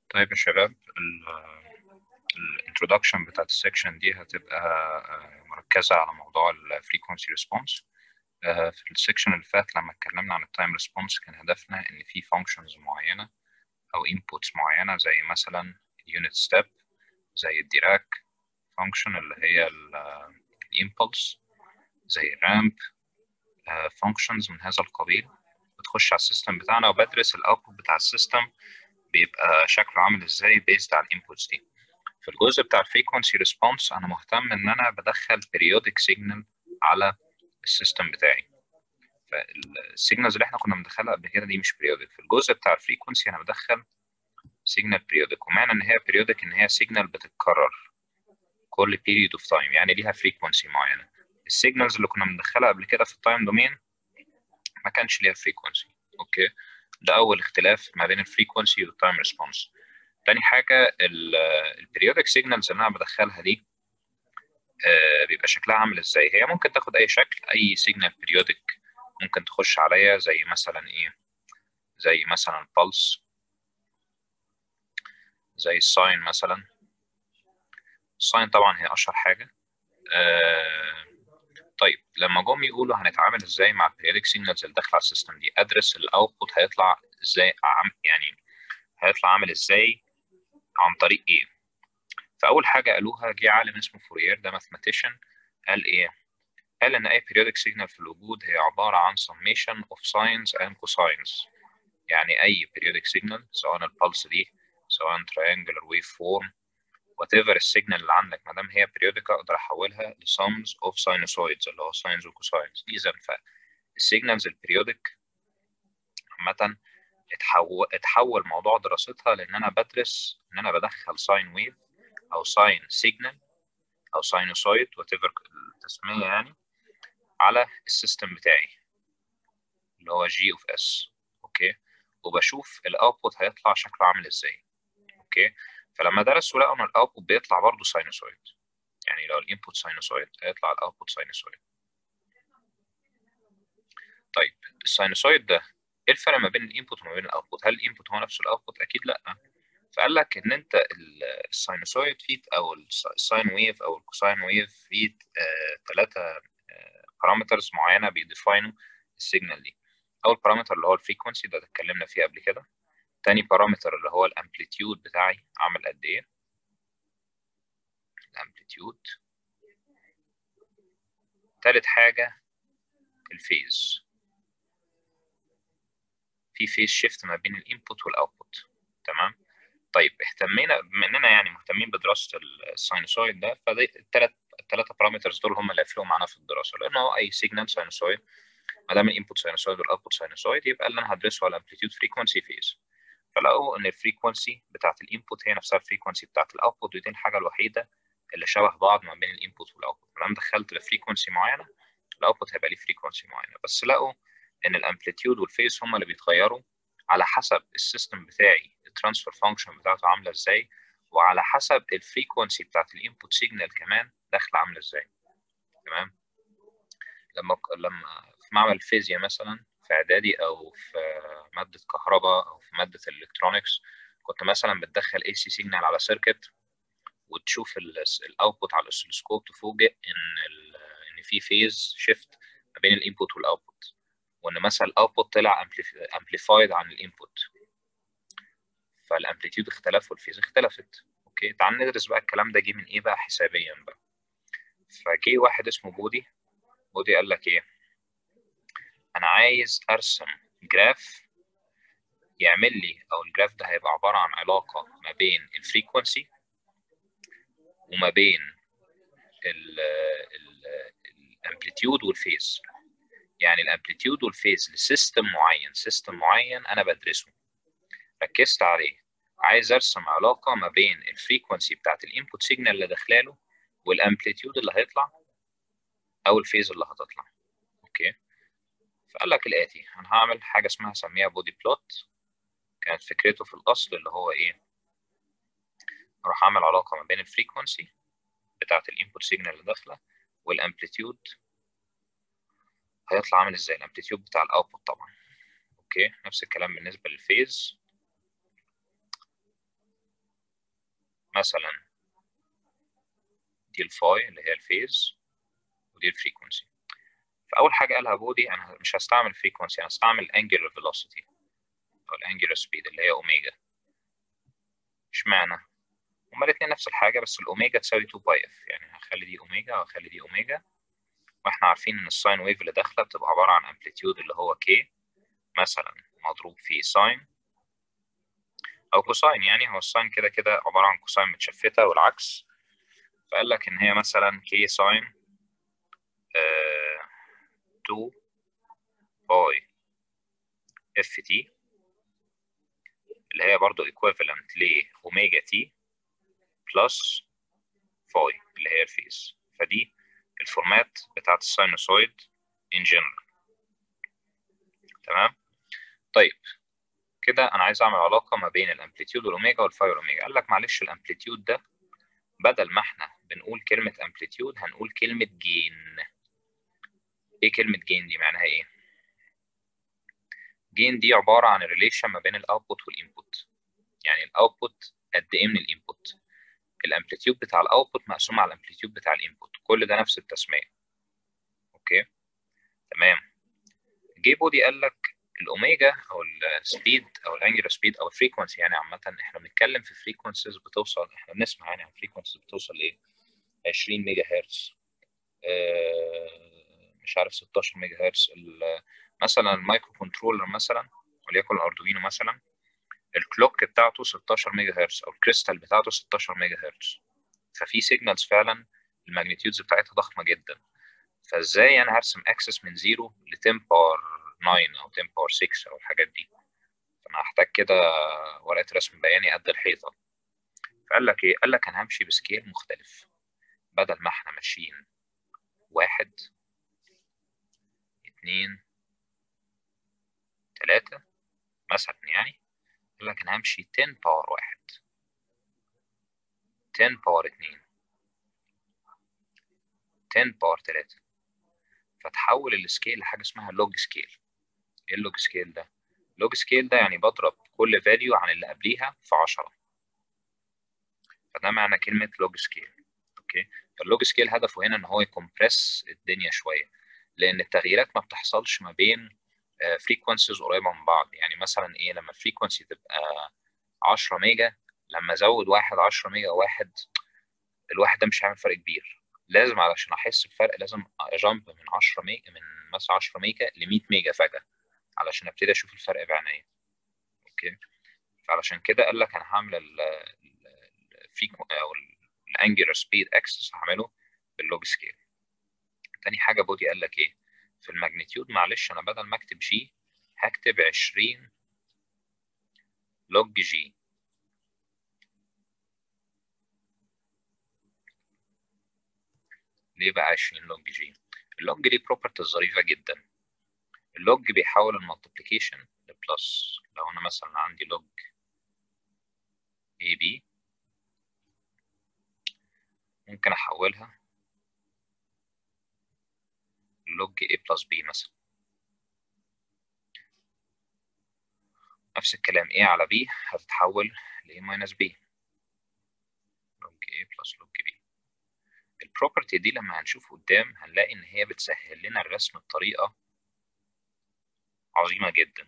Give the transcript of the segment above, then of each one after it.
طيب يا شباب، الانترودكشن بتاعت السكشن دي هتبقى مركزة على موضوع الفريكونسي ريسبونس. في السكشن اللي فات لما اتكلمنا عن التايم ريسبونس كان هدفنا ان في فانكشنز معينة او انبوتس معينة، زي مثلا اليونت ستيب، زي الديراك فانكشن اللي هي الامبلس، زي الرامب، فانكشنز من هذا القبيل بتخش على السيستم بتاعنا، وبدرس الاوتبوت بتاع السيستم بيبقى شكله عامل ازاي بيزد على الانبوتس دي. في الجزء بتاع الفريكونسي ريسبونس انا مهتم ان انا بدخل periodic signal على السيستم بتاعي. فالسيجنالز اللي احنا كنا بندخلها قبل كده دي مش periodic. في الجزء بتاع الفريكونسي انا بدخل سيجنال periodic، ومعنى ان هي periodic ان هي سيجنال بتتكرر كل period of time، يعني ليها فريكونسي معينه. السيجنالز اللي كنا بندخلها قبل كده في التايم دومين ما كانش ليها فريكونسي. اوكي، ده اول اختلاف ما بين الفريكونسي والتايم ريسبونس. تاني حاجه، البريودك سيجنالز اللي انا بدخلها دي بيبقى شكلها عامل ازاي. هي ممكن تاخد اي شكل، اي سيجنال بيريودك ممكن تخش عليا، زي مثلا ايه، زي مثلا البلس، زي الساين مثلا. الساين طبعا هي اشهر حاجه. طيب لما جم يقولوا هنتعامل ازاي مع البيريودك سيجنالز اللي داخله على السيستم دي، ادرس الاوتبوت هيطلع ازاي، يعني هيطلع عامل ازاي، عن طريق ايه. فاول حاجه قالوها، جه عالم اسمه فورير، ده ماثماتيشن، قال ايه؟ قال إن أي periodic signal في الوجود هي عبارة عن summation of sines and cosines. يعني أي periodic signal، سواء البلس دي، سواء triangular waveform، whatever السيجنال اللي عندك، ما دام هي periodic أقدر أحولها ل sums of sinusoids اللي هو sines و cosines. إذا فالسيجنالز البريودك عامة اتحول موضوع دراستها لأن أنا بدرس إن أنا بدخل ساين ويف أو ساين سيجنال أو ساينوسويد whatever التسمية يعني على السيستم بتاعي اللي هو جي اوف اس. اوكي، وبشوف الاوتبوت هيطلع شكله عامل ازاي. اوكي، فلما درسوا لقوا ان الاوتبوت بيطلع برضه ساينوسويد، يعني لو الانبوت ساينوسويد هيطلع الاوتبوت ساينوسويد. طيب الساينوسويد ده ايه الفرق ما بين الانبوت وما بين الاوتبوت؟ هل الانبوت هو نفس الاوتبوت؟ اكيد لا. فقال لك ان انت الساينوسويد فيه، او الساين ويف او الكوساين ويف فيه ثلاثه بارامترز معينه بيديفاينوا السيجنال دي. اول بارامتر اللي هو الفريكونسي، ده اتكلمنا فيه قبل كده. تاني بارامتر اللي هو الامبليتيود بتاعي عامل قد ايه، الامبليتيود. تالت حاجه الفيز، في فيز شيفت ما بين الانبوت والاوتبوت. تمام. طيب اهتمينا، بما اننا يعني مهتمين بدراسه الساينوسويد ده، فدي الثلاثه بارامترز دول هم اللي هيفرقوا معانا في الدراسه، لانه اي سيجنال ساينوسويد ما دام الانبوت ساينوسويد والاوتبوت ساينوسويد يبقى اللي انا هدرسه هو الامبليتيود، فريكونسي، فيز. فلقوا ان الفريكونسي بتاعت الانبوت هي نفسها الفريكونسي بتاعت الاوتبوت، ودي الحاجه الوحيده اللي شبه بعض ما بين الانبوت والاوتبوت. لما دخلت لفريكونسي معينه الاوتبوت هيبقى ليه فريكونسي معينه. بس لقوا ان الامبليتيود والفيز هم اللي بيتغيروا على حسب السيستم بتاعي الترانسفير فانكشن بتاعته عامله ازاي، وعلى حسب الفريكونسي بتاعت الانبوت سيجنال كمان داخله عامله ازاي. تمام. لما في معمل الفيزياء مثلا في اعدادي، او في ماده كهرباء، او في ماده الالكترونكس، كنت مثلا بتدخل اي سي سيجنال على سيركت وتشوف الاوتبوت على الاسلسكوب، تفوجئ ان في فيز شيفت ما بين الانبوت والاوتبوت، وان مثلا الاوتبوت طلع امبليفايد عن الانبوت، فالامبليتيود اختلف والفيز اختلفت. اوكي، تعال ندرس بقى الكلام ده جه من ايه بقى حسابيا بقى. فجه واحد اسمه بودي قال لك ايه، انا عايز ارسم جراف يعمل لي، او الجراف ده هيبقى عباره عن علاقه ما بين الفريكونسي وما بين الامبليتيود والفيز. يعني الامبليتيود والفيز لسيستم معين، سيستم معين انا بدرسه ركزت عليه، عايز ارسم علاقه ما بين الفريكونسي بتاعت الانبوت سيجنال اللي داخلاله والامبليتيود اللي هيطلع او الفيز اللي هتطلع. اوكي، فقال لك الاتي، انا هعمل حاجه اسمها سميها بودي بلوت. كانت فكرته في الاصل اللي هو ايه، اروح اعمل علاقه ما بين الفريكونسي بتاعت الانبوت سيجنال اللي داخله والامبليتيود هيطلع عامل ازاي، الامبليتيود بتاع الاوتبوت طبعا. اوكي، نفس الكلام بالنسبه للفيز. مثلا دي الفاي اللي هي الفيز، ودي الفريكونسي. فاول حاجه قالها بودي انا مش هستعمل فريكونسي، انا هستعمل انجلر فيلوسيتي او الانجلر سبيد اللي هي اوميجا. اشمعنى؟ هما الاثنين نفس الحاجه، بس الاوميجا تساوي 2 باي اف، يعني هخلي دي اوميجا وهخلي دي اوميجا. واحنا عارفين ان الساين ويف اللي داخله بتبقى عباره عن امبليتيود اللي هو كي مثلا مضروب في ساين او كوساين، يعني هو الساين كده كده عباره عن كوساين متشفته والعكس. فقال لك ان هي مثلا كي ساين 2 باي اف تي، اللي هي برضو equivalent لأوميجا تي بلس فاي اللي هي الفيز. فدي الفورمات بتاعت الساينوسويد in general. تمام. طيب كده انا عايز اعمل علاقه ما بين الامبليتيود والاوميجا والفاي والاوميجا. قال لك معلش الامبليتيود ده بدل ما احنا بنقول كلمه امبليتيود هنقول كلمه جين. ايه كلمه جين دي معناها ايه؟ جين دي عباره عن الريليشن ما بين الاوتبوت والانبوت، يعني الاوتبوت قد ايه من الانبوت. الامبليتيود بتاع الاوتبوت مقسوم على الامبليتيود بتاع الانبوت، كل ده نفس التسميه. اوكي تمام. جه بودي قال لك الاوميجا او السبيد او الانجلر سبيد او الفريكونسي، يعني عامه احنا بنتكلم في فريكونسيز بتوصل، احنا بنسمع يعني عن فريكونسيز بتوصل لايه؟ 20 ميجا هرتز، مش عارف 16 ميجا هرتز. مثلا المايكرو كنترولر مثلا وليكن الاردوينو مثلا، الكلوك بتاعته 16 ميجا هرتز او الكريستال بتاعته 16 ميجا هرتز. ففي سيجنالز فعلا الماجنتيودز بتاعتها ضخمه جدا. فازاي انا هرسم اكسس من 0 ل 10 باور 9 او 10 باور 6 او الحاجات دي؟ فانا هحتاج كده ورقه رسم بياني قد الحيطه. فقال لك ايه؟ قال لك انا همشي بسكيل مختلف. بدل ما احنا ماشيين 1 2 3 مثلا، يعني قال لك انا همشي 10 باور 1 10 باور 2 10 باور 3. فتحول السكيل لحاجه اسمها لوج سكيل. ايه اللوج سكيل ده؟ لوج سكيل ده يعني بضرب كل فاليو عن اللي قبليها في 10. فده معنى كلمه لوج سكيل. اوكي. فاللوج سكيل هدفه هنا ان هو يكمبرس الدنيا شويه، لان التغييرات ما بتحصلش ما بين فريكونسيز قريبه من بعض. يعني مثلا ايه؟ لما الفريكونسي تبقى 10 ميجا، لما ازود واحد 10 ميجا واحد، الواحد ده مش هيعمل فرق كبير. لازم علشان احس بفرق لازم اجامب من 10 ميجا، من مثلا 10 ميجا ل 100 ميجا فجاه علشان ابتدي اشوف الفرق بعينيا. اوكي. فعلشان كده قال لك انا هعمل او الانجلر سبيد اكسس هعمله باللوج سكيل. تاني حاجه بودي قال لك ايه؟ في الماجنتيود معلش انا بدل ما اكتب جي هكتب 20 لوج جي. ليه بقى 20 لوج جي؟ اللوج دي بروبرتيز ظريفه جدا. اللوج بيحول المالتيبليكيشن لبلس. لو انا مثلا عندي لوج اي بي ممكن احولها لوج اي بلس بي مثلا. نفس الكلام A على B هتتحول ل A ماينس B، لوج A بلس لوج B. البروبرتي دي لما هنشوف قدام هنلاقي إن هي بتسهل لنا الرسم بطريقة عظيمة جدا،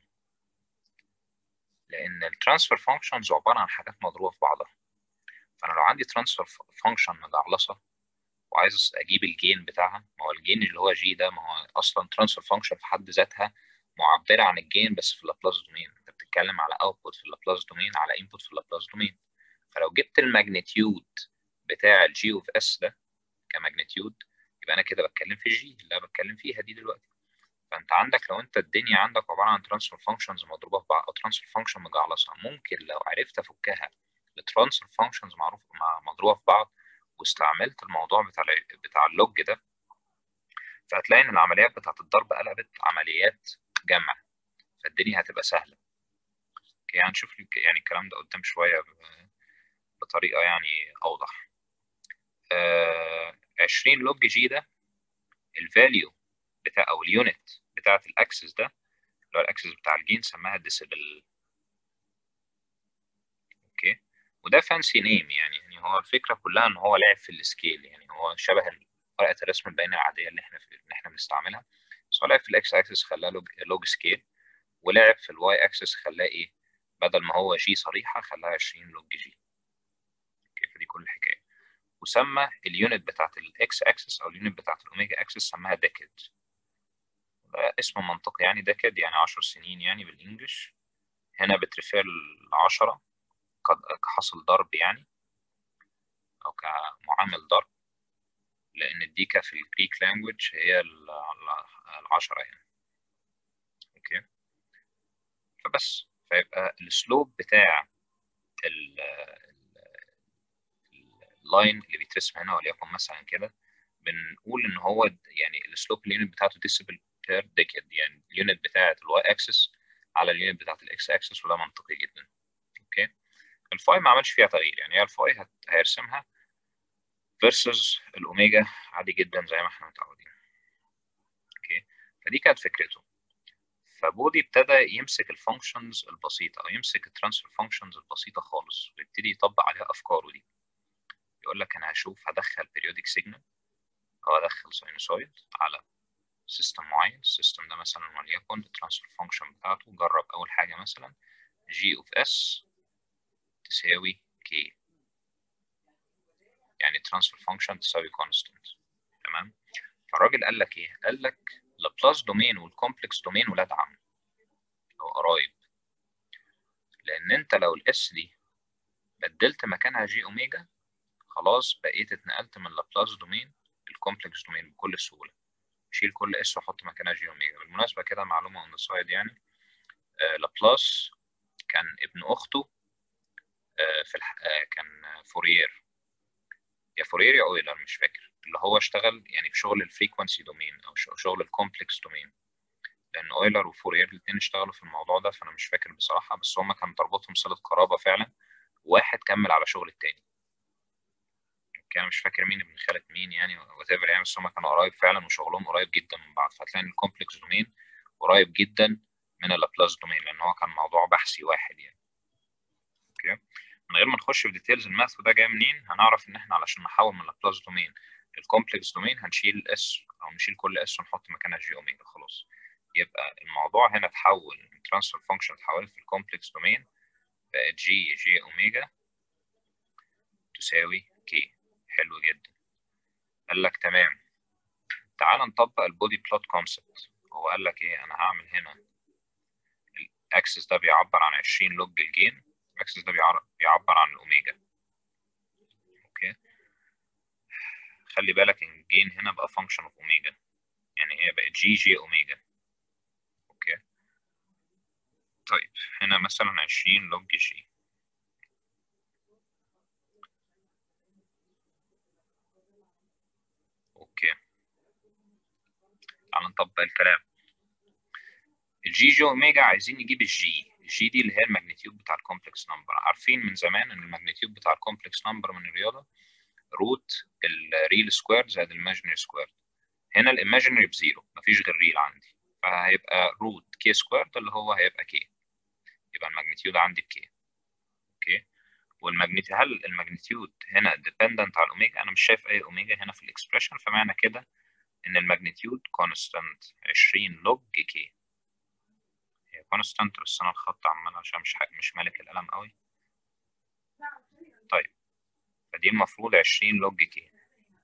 لأن الترانسفير فانكشنز عبارة عن حاجات مضروبة في بعضها. فأنا لو عندي ترانسفير فانكشن مجعلصة وعايز أجيب الجين بتاعها، ما هو الجين اللي هو جي ده ما هو أصلا ترانسفير فانكشن في حد ذاتها معبرة عن الجين بس في اللابلاس دومين. أنت بتتكلم على أوتبوت في اللابلاس دومين على إنبوت في اللابلاس دومين. فلو جبت الماجنتيود بتاع الجي اوف اس ده كماجنتيود، يبقى انا كده بتكلم في الجي اللي انا بتكلم فيها دي دلوقتي. فانت عندك لو انت الدنيا عندك عباره عن ترانسفير فانكشنز مضروبه في بعض او ترانسفير فانكشن مجعلصه، ممكن لو عرفت افكها لترانسفير فانكشنز معروف مضروبه في بعض واستعملت الموضوع بتاع اللوج ده، فهتلاقي ان العمليات بتاعت الضرب قلبت عمليات جمع، فالدنيا هتبقى سهله. يعني هنشوف يعني الكلام ده قدام شويه بطريقه يعني اوضح. 20 لوج جي ده الفاليو بتاع او اليونت بتاعت الاكسس ده اللي هو الاكسس بتاع الجين سماها ديسيبل. اوكي. وده فانسي نيم، يعني هو الفكره كلها ان هو لعب في السكيل، يعني هو شبه ورقه الرسم البيانيه العاديه اللي احنا بنستعملها، بس هو لعب في الاكس اكسس خلاه لوج سكيل، ولعب في الواي اكسس خلاه ايه، بدل ما هو جي صريحه خلاها 20 لوج جي. اوكي، فدي كل الحكايه. وسمى اليونت بتاعت الاكس اكسس او اليونت بتاعت الاوميجا اكسس سماها ديكيد. ده اسم منطقي يعني، ديكيد يعني 10 سنين يعني بالانجلش. هنا بتريفير ل 10 كحاصل ضرب يعني، او كمعامل ضرب، لان الديكا في الجريك لانجوج هي العشرة يعني. اوكي، فبس فيبقى السلوب بتاع اللاين اللي بيترسم هنا وليكن مثلا كده، بنقول ان هو يعني السلوب اليونت بتاعته ديسيبل بير ديكيد، يعني اليونت بتاعت الواي اكسس على اليونت بتاعت الاكس اكسس، وده منطقي جدا. اوكي، الفاي ما عملش فيها تغيير، يعني هي الفاي هيرسمها فيرسز الاوميجا عادي جدا زي ما احنا متعودين. اوكي، فدي كانت فكرته. فبودي ابتدى يمسك الفانكشنز البسيطه، او يمسك الترانسفير فانكشنز البسيطه خالص، ويبتدي يطبق عليها افكاره دي. يقول لك انا هدخل بيريودك سيجنال او ادخل ساينوسويد على سيستم معين. السيستم ده مثلا وليكن الترانسفير فانكشن بتاعته، جرب اول حاجه مثلا جي اوف اس تساوي كي، يعني ترانسفير فانكشن تساوي كونستنت. تمام، فالراجل قال لك ايه؟ قال لك لابلاس دومين والكومبلكس دومين ولاد عم او قرايب، لان انت لو الاس دي بدلت مكانها جي اوميجا، خلاص بقيت اتنقلت من لابلاس دومين الكومبلكس دومين بكل سهوله. شيل كل اس وحط مكانها جي اوميجا. بالمناسبه كده معلومه اون ذا سايد يعني، لابلاس كان ابن اخته كان فورير، يا فورير يا اويلر مش فاكر، اللي هو اشتغل يعني في شغل الفريكونسي دومين او شغل الكومبلكس دومين، لان اويلر وفورير الاثنين اشتغلوا في الموضوع ده، فانا مش فاكر بصراحه، بس هما كان تربطهم صله قرابه فعلا، واحد كمل على شغل التاني. كان مش فاكر مين ابن خالة مين يعني وات ايفر يعني، بس هما كانوا قريب فعلا وشغلهم قريب جدا من بعض، فهتلاقي ان الكومبلكس دومين قريب جدا من اللابلاس دومين، لان هو كان موضوع بحثي واحد يعني. اوكي، من غير ما نخش في ديتيلز الماث وده جاي منين، هنعرف ان احنا علشان نحول من لابلاس دومين الكومبلكس دومين هنشيل الاس او نشيل كل اس ونحط مكانها جي اوميجا خلاص. يبقى الموضوع هنا اتحول من ترانسفير فانكشن اتحولت في الكومبلكس دومين، بقت جي اوميجا تساوي كي. حلو جدا. قال لك تمام، تعال نطبق البودي بلوت كونسبت. هو قال لك ايه؟ انا هعمل هنا الاكسس ده بيعبر عن 20 لوج الجين، الاكسس ده بيعبر عن الاوميجا. اوكي، خلي بالك ان الجين هنا بقى فانكشن اوف اوميجا، يعني هي بقت جي اوميجا. اوكي، طيب هنا مثلا 20 لوج جي. اوكي، تعال نطبق الكلام. جي اوميجا عايزين نجيب الجي دي اللي هي الماجنتيود بتاع الكومبلكس نمبر. عارفين من زمان ان الماجنتيود بتاع الكومبلكس نمبر من الرياضه روت الريل سكوير زائد الايماجينري سكوير. هنا الايماجينري بزيرو، مفيش غير ريل عندي، فهيبقى روت كي سكوير ده اللي هو هيبقى كي، يبقى الماجنتيود عندي بكي. اوكي، هل الماجنتيود هنا ديبندنت على الاوميجا؟ انا مش شايف اي اوميجا هنا في الاكسبريشن، فمعنى كده ان الماجنتيود كونستانت 20 لوج كي. هي كونستانت بس انا الخط عمال عشان مش مالك القلم قوي. طيب، فدي المفروض 20 لوج كي.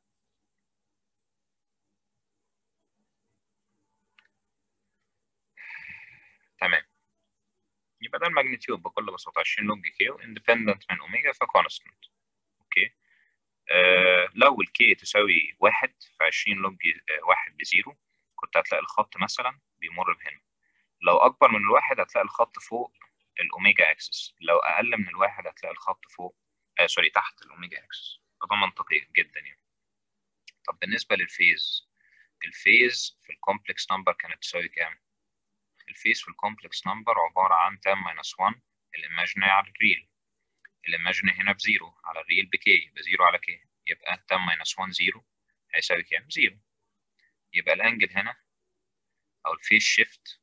تمام، يبقى ده الماجنتيود بكل بساطه 20 لوج كي واندبندنت من اوميجا فكونستانت. اوكي، لو الكي تساوي واحد في 20 لوج واحد بزيرو، كنت هتلاقي الخط مثلا بيمر بهنا. لو أكبر من الواحد هتلاقي الخط فوق الأوميجا أكسس، لو أقل من الواحد هتلاقي الخط فوق سوري تحت الأوميجا أكسس. فده منطقي جدا يعني. طب بالنسبة للفيز، الفيز في الكومبلكس نمبر كانت تساوي كام؟ الفيز في الكومبلكس نمبر عبارة عن تان ماينس 1 الإيماجينري على الريل. الايماجينري هنا بزيرو على الريل بكي، بزيرو على كي، يبقى تان ماينس 1 زيرو هيساوي كام؟ زيرو. يبقى الانجل هنا او الفيس شيفت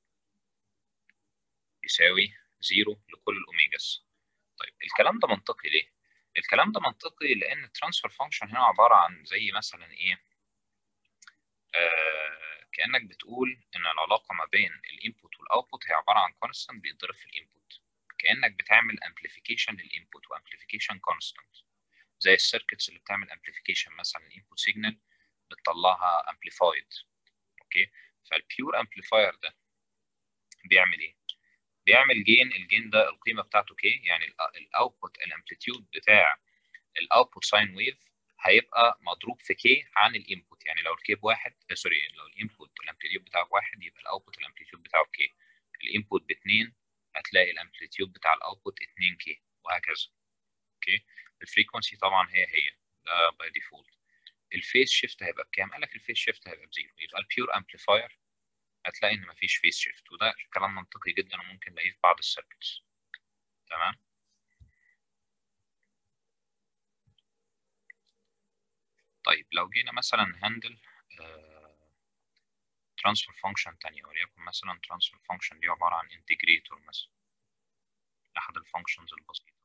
يساوي زيرو لكل الاوميجاز. طيب الكلام ده منطقي ليه؟ الكلام ده منطقي لان الترانسفير فانكشن هنا عباره عن زي مثلا ايه، كانك بتقول ان العلاقه ما بين الانبوت والاوتبوت هي عباره عن كونستانت بيتضرب في الانبوت، كانك بتعمل امبليفيكيشن للانبوت وامبليفيكيشن كونستانت، زي السيركتس اللي بتعمل امبليفيكيشن مثلا الانبوت سيجنال بتطلعها امبليفايد. اوكي، فالبيور امبليفاير ده بيعمل ايه؟ بيعمل جين، الجين ده القيمه بتاعته كي، يعني الاوتبوت الامبليتيود بتاع الاوتبوت ساين ويف هيبقى مضروب في كي عن الانبوت، يعني لو الكي بواحد سوري لو الانبوت الامبليتيود بتاعه بواحد يبقى الاوتبوت الامبليتيود بتاعه كي، الانبوت باتنين هتلاقي الامبليتيود بتاع الاوتبوت 2 كي وهكذا. اوكي، الفريكونسي طبعا هي ده باي ديفولت. الفيس شيفت هيبقى بكام؟ قال لك الفيس شيفت هيبقى بزيرو، يبقى البيور امبليفاير هتلاقي ان مفيش فيس شيفت، وده كلام منطقي جدا وممكن نلاقيه في بعض السيركتس. تمام. طيب لو جينا مثلا هاندل ترانسفير فانكشن تانية، وليكن مثلا ترانسفير فانكشن دي عبارة عن انتجريتور مثلا، أحد الفانكشنز البسيطة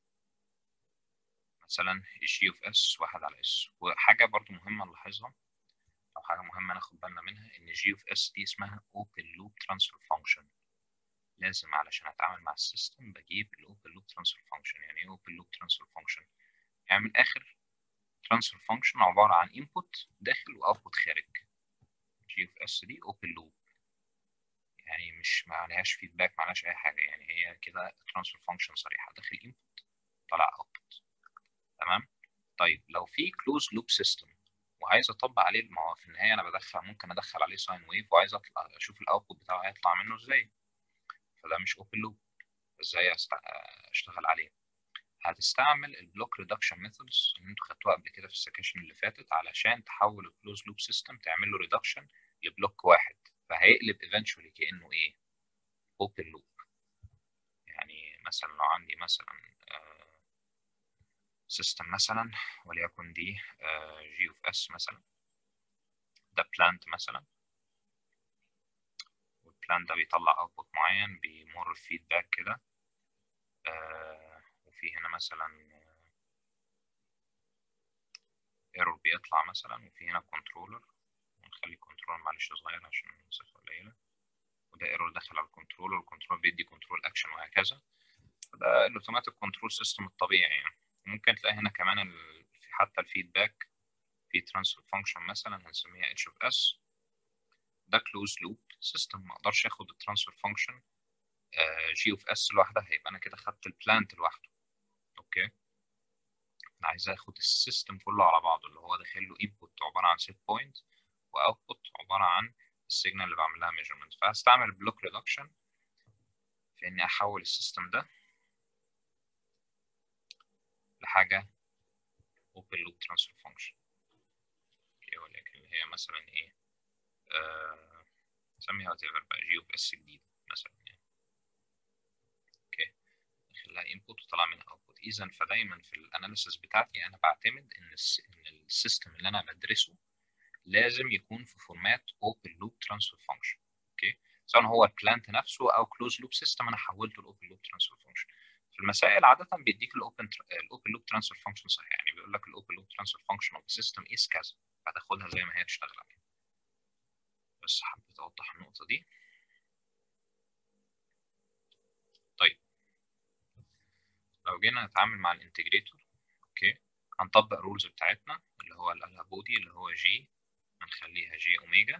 مثلا جي اوف اس واحد على اس. وحاجة برضو مهمة نلاحظها أو حاجة مهمة ناخد بالنا منها، إن جي اوف اس دي اسمها اوبن لوب ترانسفير فانكشن، لازم علشان أتعامل مع السيستم بجيب الاوبن لوب ترانسفير فانكشن. يعني إيه اوبن لوب ترانسفير فانكشن؟ يعني من الآخر ترانسفير فانكشن عبارة عن انبوت داخل واوتبوت خارج. جي اوف اس دي اوبن لوب، يعني مش ما عليهاش فيدباك، ما عليهاش اي حاجه، يعني هي كده ترانسفير فانكشن صريحه، داخل انبوت طلع اوتبوت. تمام. طيب لو في كلوز لوب سيستم وعايز اطبق عليه، ما هو في النهايه انا ممكن ادخل عليه ساين ويف وعايز اطلع اشوف الاوتبوت بتاعه هيطلع منه ازاي، فده مش اوبن لوب. ازاي اشتغل عليه؟ هتستعمل البلوك ريدكشن ميثودز اللي انتوا خدتوها قبل كده في السكاشن اللي فاتت، علشان تحول الكلوز لوب سيستم تعمل له ريدكشن لبلوك واحد، فهيقلب ايفنشولي كانه ايه؟ اوبن لوب. يعني مثلا لو عندي مثلا سيستم مثلا وليكن دي جي اوف اس مثلا، ده بلانت مثلا، والبلانت ده بيطلع اوتبوت معين بيمر فيدباك كده، وفي هنا مثلا ايرور بيطلع مثلا، وفي هنا كنترولر، ونخلي الكنترولر معلش صغير عشان المسافة قليلة، وده ايرور دخل على الكنترولر، والكنترولر بيدي كنترول اكشن وهكذا. ده الاوتوماتيك كنترول سيستم الطبيعي يعني. ممكن تلاقي هنا كمان حتى الفيدباك في ترانسفير فانكشن مثلا هنسميها اتش اوف اس، ده كلوز لوب سيستم، ما اقدرش اخد الترانسفير فانكشن جي اوف اس لوحدها، هيبقى انا كده خدت البلانت لوحده. اوكي، انا عايز اخد السيستم كله على بعضه، اللي هو داخل له انبوت عباره عن سيت بوينت، واوتبوت عباره عن السيجنال اللي بعمل لها ميجرمنت، فهستعمل بلوك ريدكشن في اني احول السيستم ده لحاجه اوبن لوب ترانسفير فانكشن. ولكن هي مثلا ايه، نسميها وات ايفر بقى جي اوف اس جديده مثلا يعني. اوكي، داخل لها انبوت وطلع منها اوتبوت. اذا فدايما في الاناليسيس بتاعتي انا بعتمد ان السيستم اللي انا بدرسه لازم يكون في فورمات اوبن لوب ترانسفير فانكشن. اوكي، سواء هو البلانت نفسه او كلوز لوب سيستم انا حولته لاوبن لوب ترانسفير فانكشن. في المسائل عاده بيديك الاوبن لوب ترانسفير فانكشن صحيح، يعني بيقول لك الاوبن لوب ترانسفير فانكشن اوف سيستم از كذا، هتاخدها زي ما هي تشتغل عليها. بس حبيت اوضح النقطه دي. طيب لو جينا نتعامل مع الانتجريتور، اوكي، هنطبق الرولز بتاعتنا اللي هو اللي قالها بودي، اللي هو جي هنخليها جي اوميجا،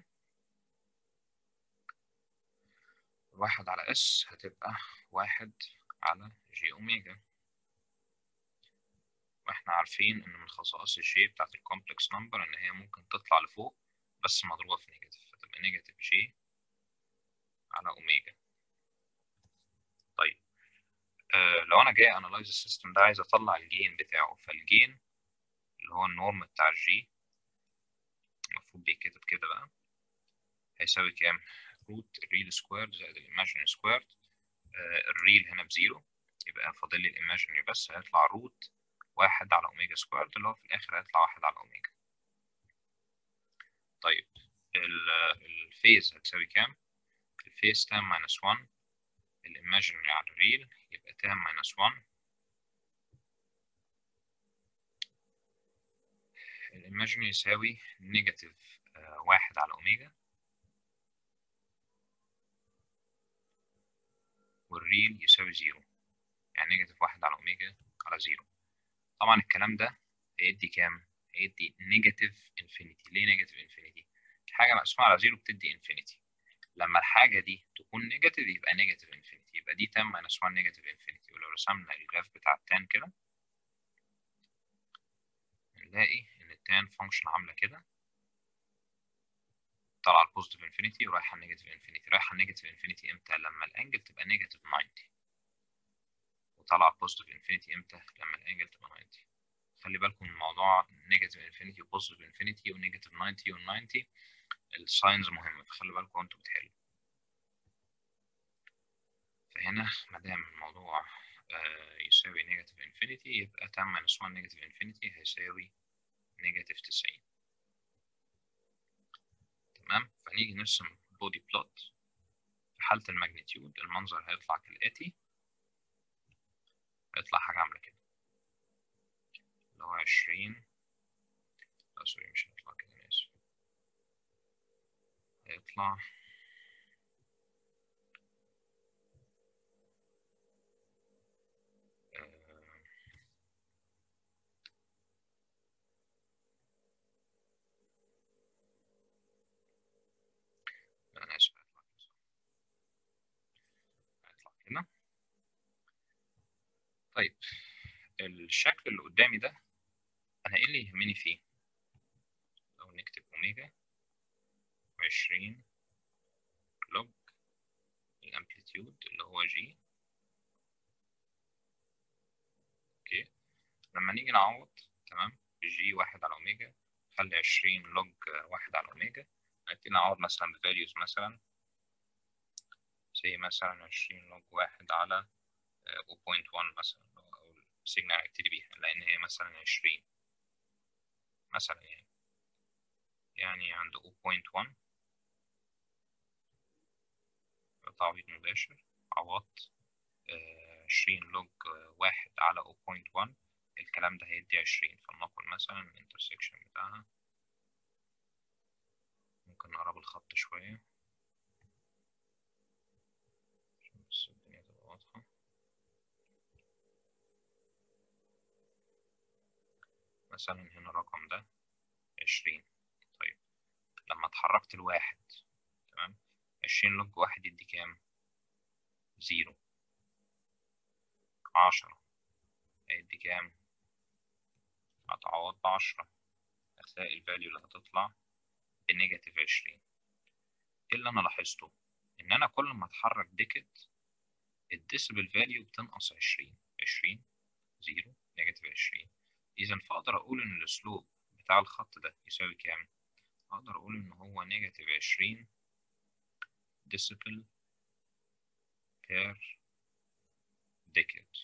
واحد على اس هتبقى واحد على جي اوميجا. واحنا عارفين ان من خصائص الجي بتاعت الكومبلكس نمبر ان هي ممكن تطلع لفوق بس مضروبة في نيجاتيف، فتبقى نيجاتيف جي على اوميجا. طيب لو انا جاي انالايز السيستم ده عايز اطلع الجين بتاعه، فالجين اللي هو النورم بتاع الجي المفروض بيتكتب كده بقى، هيساوي كام؟ روت الريل سكوير زائد الايماجينري سكوير. الريل هنا بزيرو، يبقى فاضل لي الايماجينري بس، هيطلع روت واحد على اوميجا سكوير، اللي هو في الاخر هيطلع واحد على اوميجا. طيب الفيز هتساوي كام؟ الفيز تان ماينس 1، الايماجينري على الريل يبقى تان ماينس 1 الايماجينري يساوي نيجاتيف 1 على أوميجا، والريل يساوي 0، يعني نيجاتيف 1 على أوميجا على 0. طبعا الكلام ده هيدي كام؟ هيدي نيجاتيف انفينيتي. ليه نيجاتيف انفينيتي؟ حاجة مقسومة على 0 بتدي انفينيتي. لما الحاجة دي تكون نيجاتيف يبقى نيجاتيف انفينيتي، يبقى دي تان ماينس 1 نيجاتيف انفينيتي. ولو رسمنا الجراف بتاع التان كده نلاقي إن التان فانكشن عاملة كده، طالعة البوزيتيف انفينيتي ورايحة النيجاتيف انفينيتي. رايحة النيجاتيف انفينيتي امتى؟ لما الانجل تبقى نيجاتيف 90، وطالعة البوزيتيف انفينيتي امتى؟ لما الانجل تبقى 90. خلي بالكم من موضوع نيجاتيف انفينيتي وبوزيتيف انفينيتي ونيجاتيف 90 و90، الساينز مهمة، فخلي بالكم وانتوا بتحلوا. فهنا ما دام الموضوع يساوي نيجاتيف انفينيتي، يبقى تان ماينس 1 نيجاتيف انفينيتي هيساوي نيجاتيف 90. تمام. فنيجي نرسم بودي بلوت. في حالة الماجنتيود المنظر هيطلع كالآتي، هيطلع حاجة عاملة كده، اللي هو 20. لا سوري، مش هيطلع كده، أنا آسف. هيطلع أنا آسف، هيطلع كده. طيب الشكل اللي قدامي ده أنا إيه اللي يهمني فيه؟ لو نكتب أوميجا 20 لوج الأمبليتيود اللي هو جي. أوكي. لما نيجي نعوض، تمام، جي 1 على أوميجا، خلي 20 لوج 1 على أوميجا. هنبتدي نعوض مثلا بفاليوز، مثلا زي مثلا 20 لوج 1 على 0.1 مثلا، أو السيجنال هنبتدي بيها لأن هي مثلا 20 مثلا، يعني عند 0.1 تعويض مباشر. عوضت 20 لوج 1 على 0.1، الكلام ده هيدي 20. فلنقل مثلا الانترسكشن بتاعها، ممكن نقرب الخط شوية عشان بس الدنيا تبقى واضحة. مثلا هنا الرقم ده 20. طيب لما اتحركت الواحد، تمام، 20 لوج 1 يدي كام؟ 0. 10 هيدي كام؟ هتعوض ب10، هتلاقي الفاليو اللي هتطلع بنيجاتيف 20. ايه اللي انا لاحظته؟ ان انا كل ما اتحرك ديكت الديسيبل فاليو بتنقص 20 20 0 نيجاتيف 20. اذا فاقدر اقول ان السلوب بتاع الخط ده يساوي كام؟ اقدر اقول ان هو نيجاتيف 20 ديسيبل بير ديكت.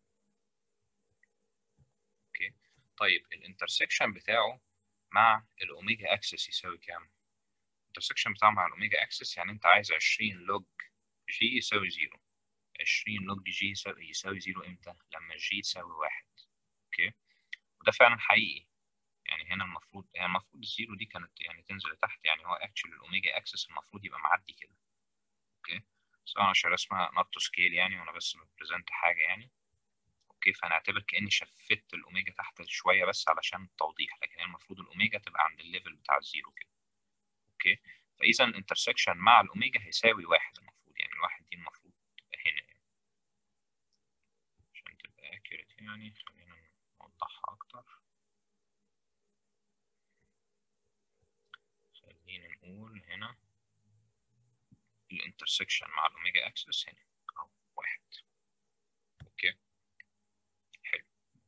اوكي. طيب الانترسكشن بتاعه مع الاوميجا اكسس يساوي كام؟ الانترسكشن بتاعه مع الاوميجا اكسس يعني انت عايز 20 لوج جي يساوي 0. 20 لوج جي يساوي 0 امتى؟ لما جي تساوي 1. اوكي. وده فعلا حقيقي. يعني هنا المفروض الزيرو دي كانت يعني تنزل لتحت، يعني هو اكشلي الاوميجا اكسس المفروض يبقى معدي كده. اوكي. بس انا عشان رسمها نوت تو سكيل يعني، وانا بس ببريزنت حاجه يعني. اوكي. فهنعتبر كاني شفت الاوميجا تحت شويه بس علشان التوضيح، لكن هي المفروض الاوميجا تبقى عند الليفل بتاع الزيرو كده. اوكي. فاذا الانترسكشن مع الاوميجا هيساوي 1 المفروض، يعني الواحد دي المفروض تبقى هنا يعني. عشان تبقى accurate يعني خلينا نوضحها اكتر. خلينا نقول هنا الانترسكشن مع الاوميجا اكسس هنا اهو 1. اوكي. حلو.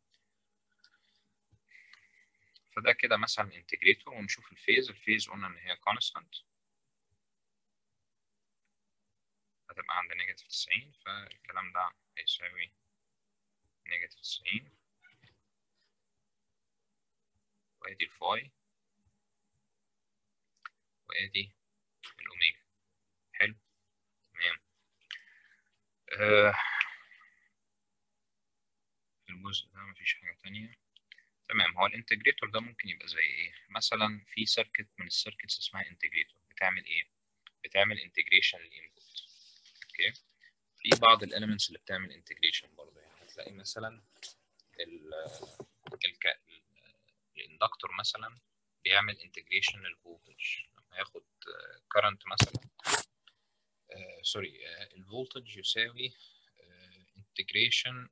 فده كده مثلا انتجريتور. ونشوف الفيز قلنا ان هي كونستانت، هتبقى عند نيجاتيف 90، فالكلام ده هيساوي نيجاتيف 90. وادي الفاي وادي الاوميجا. حلو. تمام. في الجزء ده مفيش حاجة تانية. تمام. هو الانتجريتور ده ممكن يبقى زي ايه؟ مثلا في سيركت من السيركتس اسمها انتجريتور، بتعمل ايه؟ بتعمل انتجريشن للانبوت. اوكي. في بعض الاليمنتس اللي بتعمل انتجريشن برضه، يعني هتلاقي مثلا ال الك... الاندكتور مثلا بيعمل انتجريشن للفولتج، لما ياخد كرنت مثلا، سوري، الفولتج يساوي انتجريشن،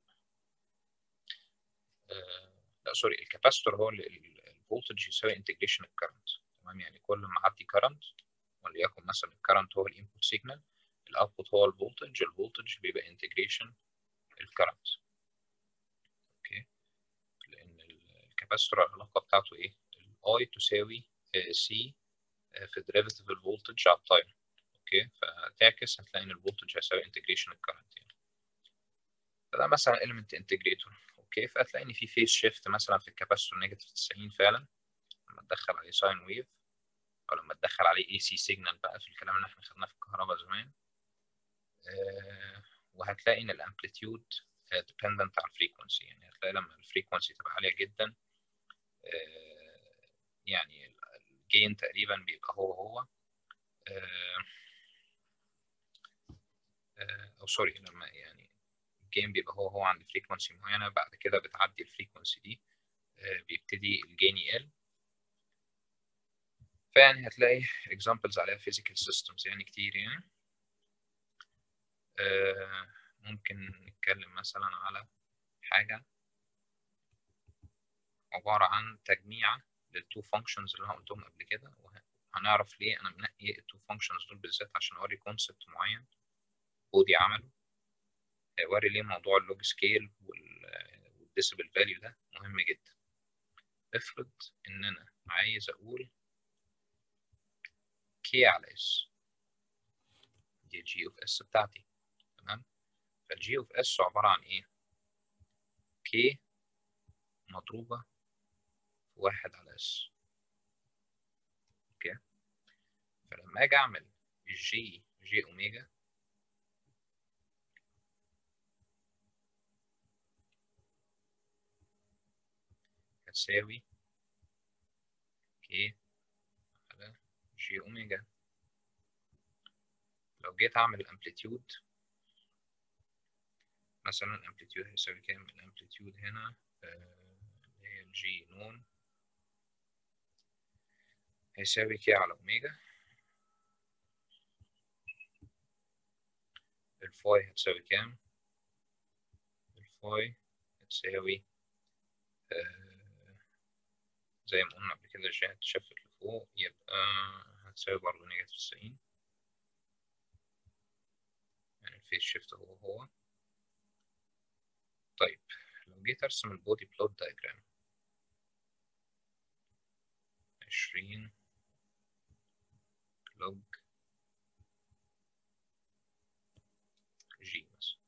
لا سوري، الكاباستور هو الفولتج يساوي انتجريشن الكرنت. تمام، يعني كل ما اعدي كرنت، وليكن مثلا الكرنت هو الانبوت سيجنال، الاوتبوت هو الفولتج بيبقى انتجريشن الكرنت. اوكي. لان الكاباستور العلاقه بتاعته ايه؟ الاي تساوي سي في ديريفيتيف الفولتج على التايم. اوكي، فتعكس هتلاقي ان الفولتج هيساوي انتجريشن الكرنت يعني. فده مثلا element انتجريتور. اوكي، فهتلاقي ان في فيز شيفت مثلا في الكاباستور نيجاتيف 90 فعلا لما تدخل عليه ساين ويف، او لما تدخل عليه اي سي سيجنال بقى في الكلام اللي احنا خدناه في الكهرباء زمان. وهتلاقي ان الامبليتيود ديبندنت على الفريكونسي، يعني هتلاقي لما الفريكونسي تبقى عاليه جدا يعني الجين تقريبا بيبقى هو او سوري، لما يعني الجين بيبقى هو عند فريكونسي معينه، بعد كده بتعدي الفريكونسي دي بيبتدي الجين يقل. فيعني هتلاقي examples عليها physical systems يعني كتير يعني. ممكن نتكلم مثلا على حاجة عبارة عن تجميعة للتو functions اللي أنا قلتهم قبل كده، وهنعرف ليه أنا منقي التو functions دول بالذات عشان أوري كونسبت معين بودي عمله، هيوري ليه موضوع اللوج سكيل والديسيبل فاليو ده مهم جدا. افرض إن أنا عايز أقول K على S، دي الجي اوف اس بتاعتي. تمام، فالجي اوف اس عبارة عن إيه؟ K مضروبة في 1 على S. اوكي، فلما اجي اعمل جي اوميجا هتساوي كي على جي اوميجا. لو جيت اعمل الامبليتيود مثلا، الامبليتيود هيساوي كام؟ الامبليتيود هنا اللي هي الجي نون هيساوي كي على اوميجا. الفاي هتساوي كام؟ الفاي هتساوي زي ما قلنا قبل كده الجي هتشفت لفوق، يبقى هتساوي برضه نيجاتيف 90، يعني الفيس شيفت هو. طيب لو جيت ارسم البودي بلوت دايجرام 20 لوج جي مثلا.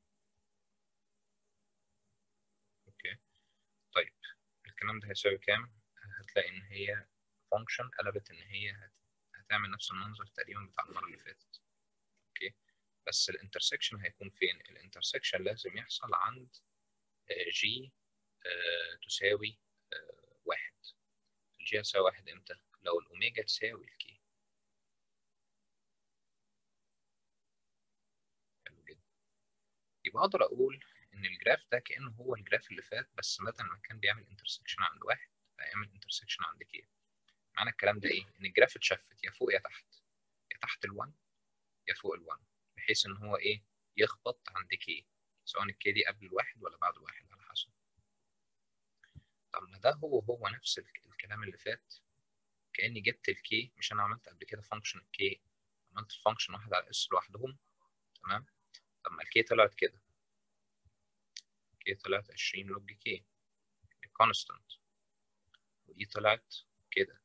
اوكي، طيب الكلام ده هيساوي كام؟ هتلاقي ان هي فانكشن قلبت ان هي هتعمل نفس المنظر تقريبا بتاع المره اللي فاتت. اوكي، بس الانترسكشن هيكون فين؟ الانترسكشن لازم يحصل عند جي تساوي 1. الجي هتساوي 1 امتى؟ لو الاوميجا تساوي الكي. حلو جدا، يبقى اقدر اقول ان الجراف ده كانه هو الجراف اللي فات، بس بدل ما كان بيعمل انترسكشن عند 1 هيعمل انترسكشن عند كي. معنى الكلام ده ايه؟ ان الجراف اتشفت يا فوق يا تحت، يا تحت ال1 يا فوق ال1، بحيث ان هو ايه؟ يخبط عند كي، سواء الكي دي قبل الواحد ولا بعد الواحد على حسب. طب ما ده هو نفس الكلام اللي فات، كاني جبت الكي، مش انا عملت قبل كده فانكشن الكي، عملت فانكشن واحد على اس لوحدهم. تمام، طب ما الكي طلعت كده، كي طلعت 20 لوج كي كونستانت، ودي طلعت كده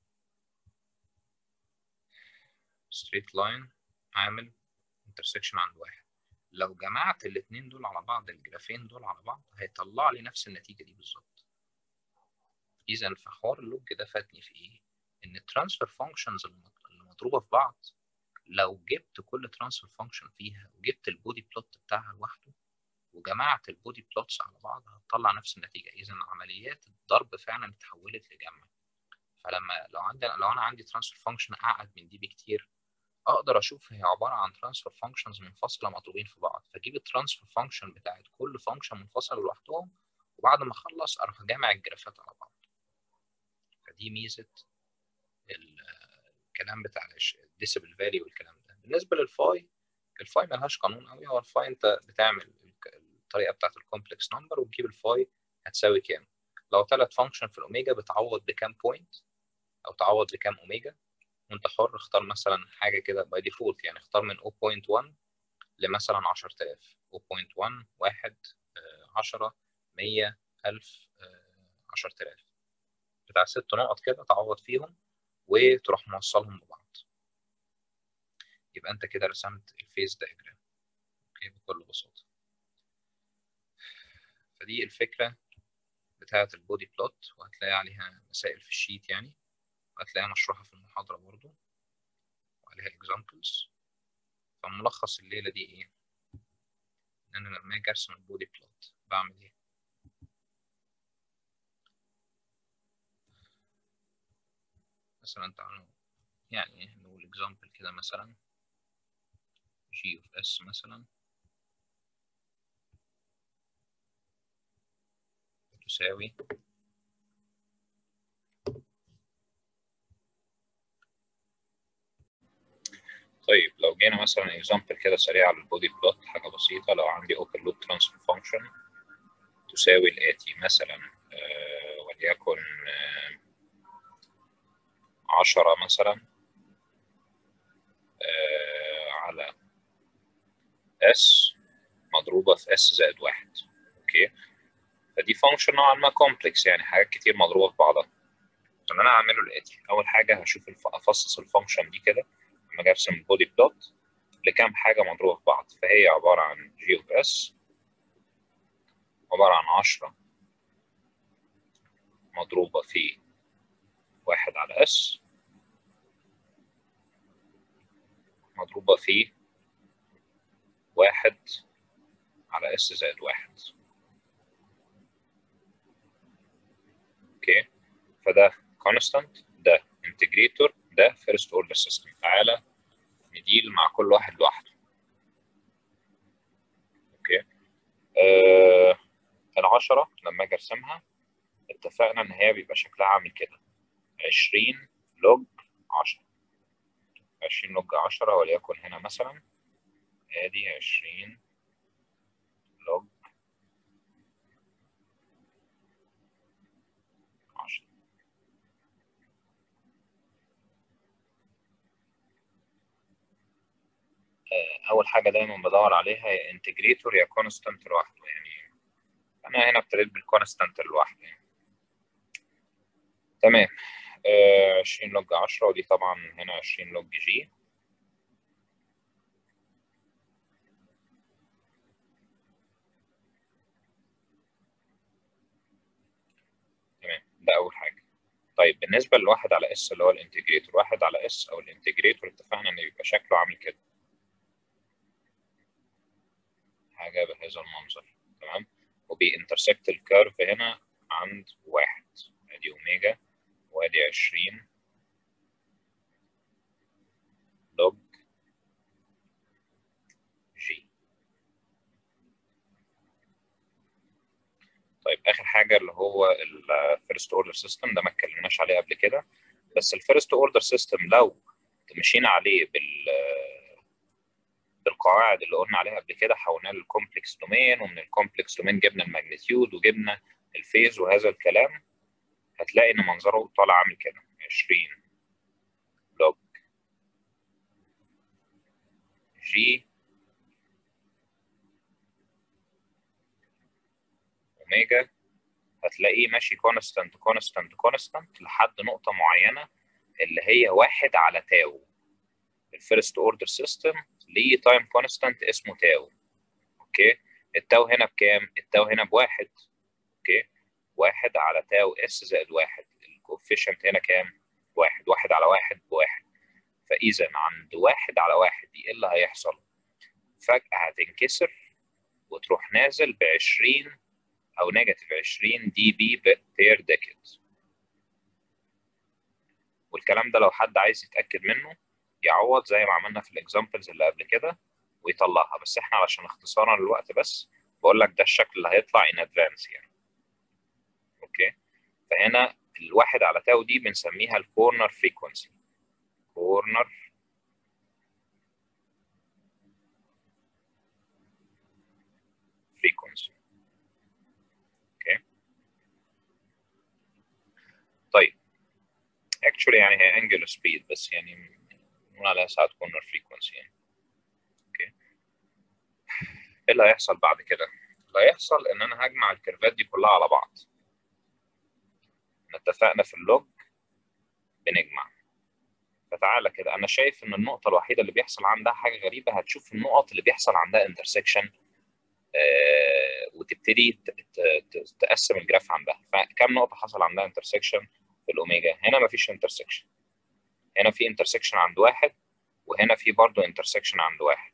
ستريت لاين عامل انترسكشن عند 1. لو جمعت الاثنين دول على بعض، الجرافين دول على بعض، هيطلع لي نفس النتيجه دي بالظبط. اذا في حوار اللوج ده فاتني في ايه؟ ان الترانسفير فانكشنز اللي مضروبه في بعض، لو جبت كل ترانسفير فانكشن فيها وجبت البودي بلوت بتاعها لوحده وجمعت البودي بلوتس على بعض هتطلع نفس النتيجه. اذا عمليات الضرب فعلا اتحولت لجمع. فلما لو انا عندي ترانسفير فانكشن اعقد من دي بكتير، اقدر اشوف هي عباره عن ترانسفير فانكشنز منفصله مضروبين في بعض، فاجيب الترانسفير فانكشن بتاعت كل فانكشن منفصله لوحدهم، وبعد ما اخلص اروح جامع الجرافات على بعض. فدي ميزه الكلام بتاع الديسيبل فاليو والكلام ده. بالنسبه للفاي، الفاي ملهاش قانون قوي. هو الفاي انت بتعمل الطريقه بتاعت الكومبلكس نمبر وتجيب الفاي هتساوي كام. لو 3 فانكشن في الاوميجا بتعوض بكام بوينت او تعوض بكام اوميجا، وانت حر. اختار مثلا حاجه كده باي ديفولت، يعني اختار من 0.1 لمثلا 10000. 0.1 1 10 100 1000 10000 بتاع 6 نقط كده تعوض فيهم وتروح موصلهم ببعض. يبقى انت كده رسمت الفيز دايجرام اوكي بكل بساطه. فدي الفكره بتاعه البودي بلوت، وهتلاقي عليها مسائل في الشيت يعني، وهتلاقيها مشروحه في المحاضره برضو وعليها اكزامبلز. فملخص الليله دي ايه؟ ان انا لما اجي ارسم البودي بلوت بعمل ايه؟ مثلا تعالوا يعني نقول اكزامبل كده، مثلا جي اوف اس مثلا تساوي طيب لو جينا مثلا اكزامبل كده سريع على البودي بلوت، حاجه بسيطه. لو عندي اوبن لوب ترانسفير فانكشن تساوي الاتي مثلا وليكن 10 مثلا على اس مضروبه في اس زائد 1. اوكي، فدي فانكشن نوعا ما كومبلكس، يعني حاجات كتير مضروبه في بعضها. ان انا هعمله الاتي، اول حاجه هشوف افصص الفانكشن دي كده لما اجي ارسم البودي بلوت لكام حاجه مضروبه في بعض. فهي عباره عن جي اوف اس عباره عن 10 مضروبه في 1 على اس مضروبه في 1 على اس زائد 1. اوكي، فده كونستانت، ده انتجريتور، ده فيرست اوردر سيستم. تعالى نديل مع كل واحد لوحده. اوكي، العشرة لما اجي ارسمها اتفقنا ان هي بيبقى شكلها عامل كده 20 لوج 10. 20 لوج 10 وليكن هنا مثلا ادي 20 لوج 10. اول حاجه دايما بدور عليها يا انتجريتور يا كونستانت لوحده. يعني انا هنا ابتديت بالكونستانت لوحده يعني. تمام. 20 لوج 10 ودي طبعا هنا 20 لوج جي. تمام، ده اول حاجه. طيب بالنسبه لواحد على اس اللي هو الانتجريتور، واحد على اس او الانتجريتور اتفقنا ان يبقى شكله عامل كده، حاجه بهذا المنظر. تمام، وبينترسكت الكيرف هنا عند 1. ادي اوميجا وادي 20 لوج جي. طيب اخر حاجه اللي هو الفيرست اوردر سيستم، ده ما اتكلمناش عليه قبل كده. بس الفيرست اوردر سيستم لو مشينا عليه بالقواعد اللي قلنا عليها قبل كده، حولناه للكومبلكس دومين، ومن الكومبلكس دومين جبنا الماجنتيود وجبنا الفيز وهذا الكلام، هتلاقي ان منظره طالع عامل كده 20 لوج جي اوميجا. هتلاقيه ماشي كونستانت كونستانت كونستانت لحد نقطه معينه اللي هي 1 على تاو. الفيرست اوردر سيستم ليه تايم كونستانت اسمه تاو. اوكي، التاو هنا بكام؟ التاو هنا بواحد. اوكي، 1 على تاو اس زائد 1. الكوفيشنت هنا كام؟ 1. 1 على 1 بواحد. فاذا عند 1 على 1 دي ايه اللي هيحصل؟ فجاه هتنكسر وتروح نازل ب 20 او نيجاتيف 20 دي بي بير ديكيد. والكلام ده لو حد عايز يتاكد منه يعوض زي ما عملنا في الاكزامبلز اللي قبل كده ويطلعها، بس احنا علشان اختصارا للوقت بس بقول لك ده الشكل اللي هيطلع ان ادفانس يعني. اوكي، فهنا الواحد على تاو دي بنسميها الكورنر فريكونسي. كورنر فريكونسي. اوكي طيب، اكشولي يعني هي انجل سبيد، بس يعني نقول عليها ساعات كورنر فريكونسي يعني. اوكي، ايه اللي هيحصل بعد كده؟ اللي هيحصل ان انا هجمع الكيرفات دي كلها على بعض. اتفقنا في اللوج بنجمع. فتعالى كده، انا شايف ان النقطه الوحيده اللي بيحصل عندها حاجه غريبه، هتشوف النقط اللي بيحصل عندها انترسكشن وتبتدي تقسم الجراف عندها. فكم نقطه حصل عندها انترسكشن في الاوميجا؟ هنا مفيش انترسكشن، هنا في انترسكشن عند واحد، وهنا في برضه انترسكشن عند واحد.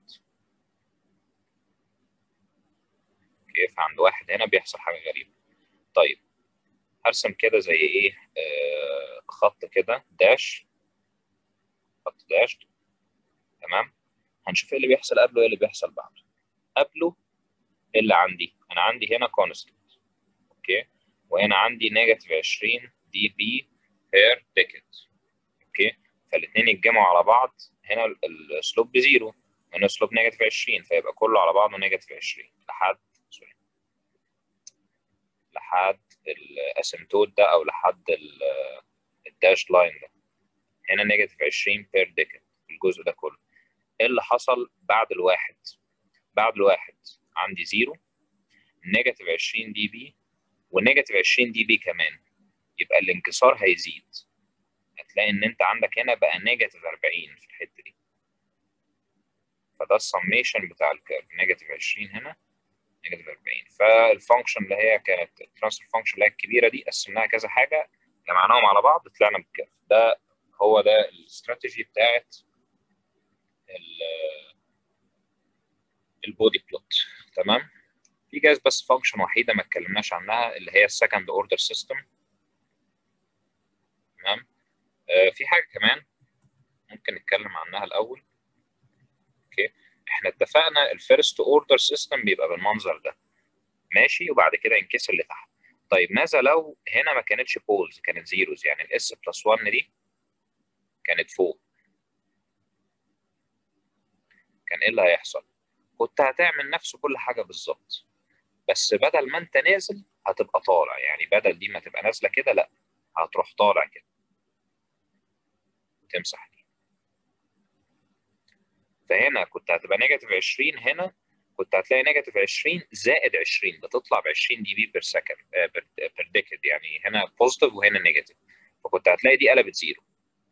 كيف عند واحد هنا بيحصل حاجه غريبه. طيب هرسم كده زي ايه، خط كده داش، خط داش. تمام، هنشوف ايه اللي بيحصل قبله وايه اللي بيحصل بعده. قبله ايه اللي عندي؟ انا عندي هنا كونستنت. اوكي، وهنا عندي نيجاتيف 20 دي بي بير ديكيد. اوكي، فالاثنين يتجمعوا على بعض، هنا السلوب بزيرو، هنا السلوب نيجاتيف 20، فيبقى كله على بعضه نيجاتيف 20 لحد سوري لحد الاسيمتوت ده، او لحد الداش لاين ده. هنا نيجاتيف 20 بير ديكيد الجزء ده كله. ايه اللي حصل بعد الواحد؟ بعد الواحد عندي زيرو، نيجاتيف 20 دي بي، ونيجاتيف 20 دي بي كمان. يبقى الانكسار هيزيد، هتلاقي ان انت عندك هنا بقى نيجاتيف 40 في الحته دي. فده السميشن بتاع الكيرف، نيجاتيف 20 هنا، نيجاتيف 40. فالفانكشن اللي هي كانت الترانسفير فانكشن اللي هي الكبيره دي، قسمناها كذا حاجه، جمعناهم على بعض طلعنا بالكيرف ده. هو ده الاستراتيجي بتاعت البودي بلوت. تمام، في جايز بس فانكشن وحيده ما اتكلمناش عنها، اللي هي السكند اوردر سيستم. تمام، في حاجه كمان ممكن نتكلم عنها الاول. اوكي، احنا اتفقنا الفيرست اوردر سيستم بيبقى بالمنظر ده ماشي، وبعد كده ينكسر لتحت. طيب ماذا لو هنا ما كانتش بولز، كانت زيروز، يعني الاس بلس 1 دي كانت فوق؟ كان ايه اللي هيحصل؟ كنت هتعمل نفس كل حاجه بالظبط، بس بدل ما انت نازل هتبقى طالع. يعني بدل دي ما تبقى نازله كده، لا، هتروح طالع كده وتمسح دي. فهنا كنت هتبقى نيجاتيف 20، هنا كنت هتلاقي نيجاتيف 20 زائد 20 بتطلع ب 20 دي بي بير سكند بير ديكيد، يعني هنا بوزيتيف وهنا نيجاتيف. فكنت هتلاقي دي قلبت زيرو،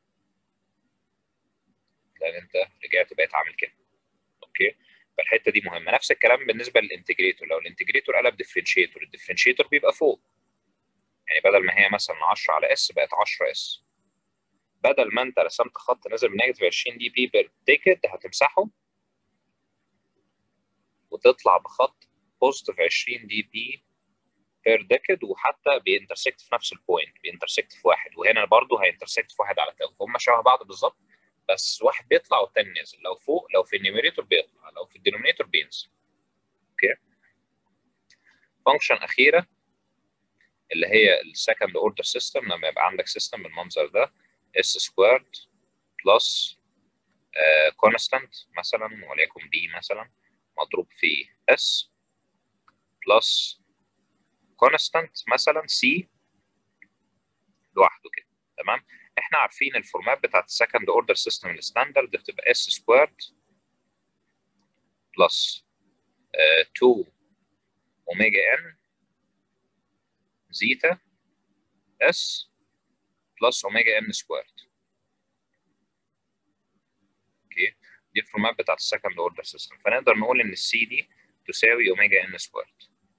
لان انت رجعت بقيت عامل كده. اوكي، فالحته دي مهمه. نفس الكلام بالنسبه للانتجريتور، لو الانتجريتور قلب ديفرنشيتور، الديفرنشيتور بيبقى فوق. يعني بدل ما هي مثلا 10 على اس بقت 10 اس. بدل ما انت رسمت خط نازل من نيجاتيف 20 دي بي بير ديكيد، هتمسحه وتطلع بخط بوزيتيف 20 دي بي بير ديكيد، وحتى بينترسكت في نفس البوينت، بينترسكت في واحد، وهنا برضه هينترسكت في واحد على تاو. فهم شبه بعض بالظبط، بس واحد بيطلع والتاني نازل. لو فوق، لو في النيوميريتور بيطلع، لو في الدينومينيتور بينزل. اوكي، فانكشن اخيره اللي هي السكند اوردر سيستم، لما يبقى عندك سيستم بالمنظر ده، اس سكويرد بلس كونستانت مثلا وليكن بي مثلا، مضروب في اس، بلس كونستانت مثلا سي لوحده كده. تمام، احنا عارفين الفورمات بتاعت السكند اوردر سيستم الستاندرد بتبقى اس سكويرد بلس 2 اوميجا ان زيتا اس بلس اوميجا ان سكويرد. اوكي، دي الفورمات بتاعت السكند اوردر سيستم. فنقدر نقول ان السي دي تساوي اوميجا ان سكويرد.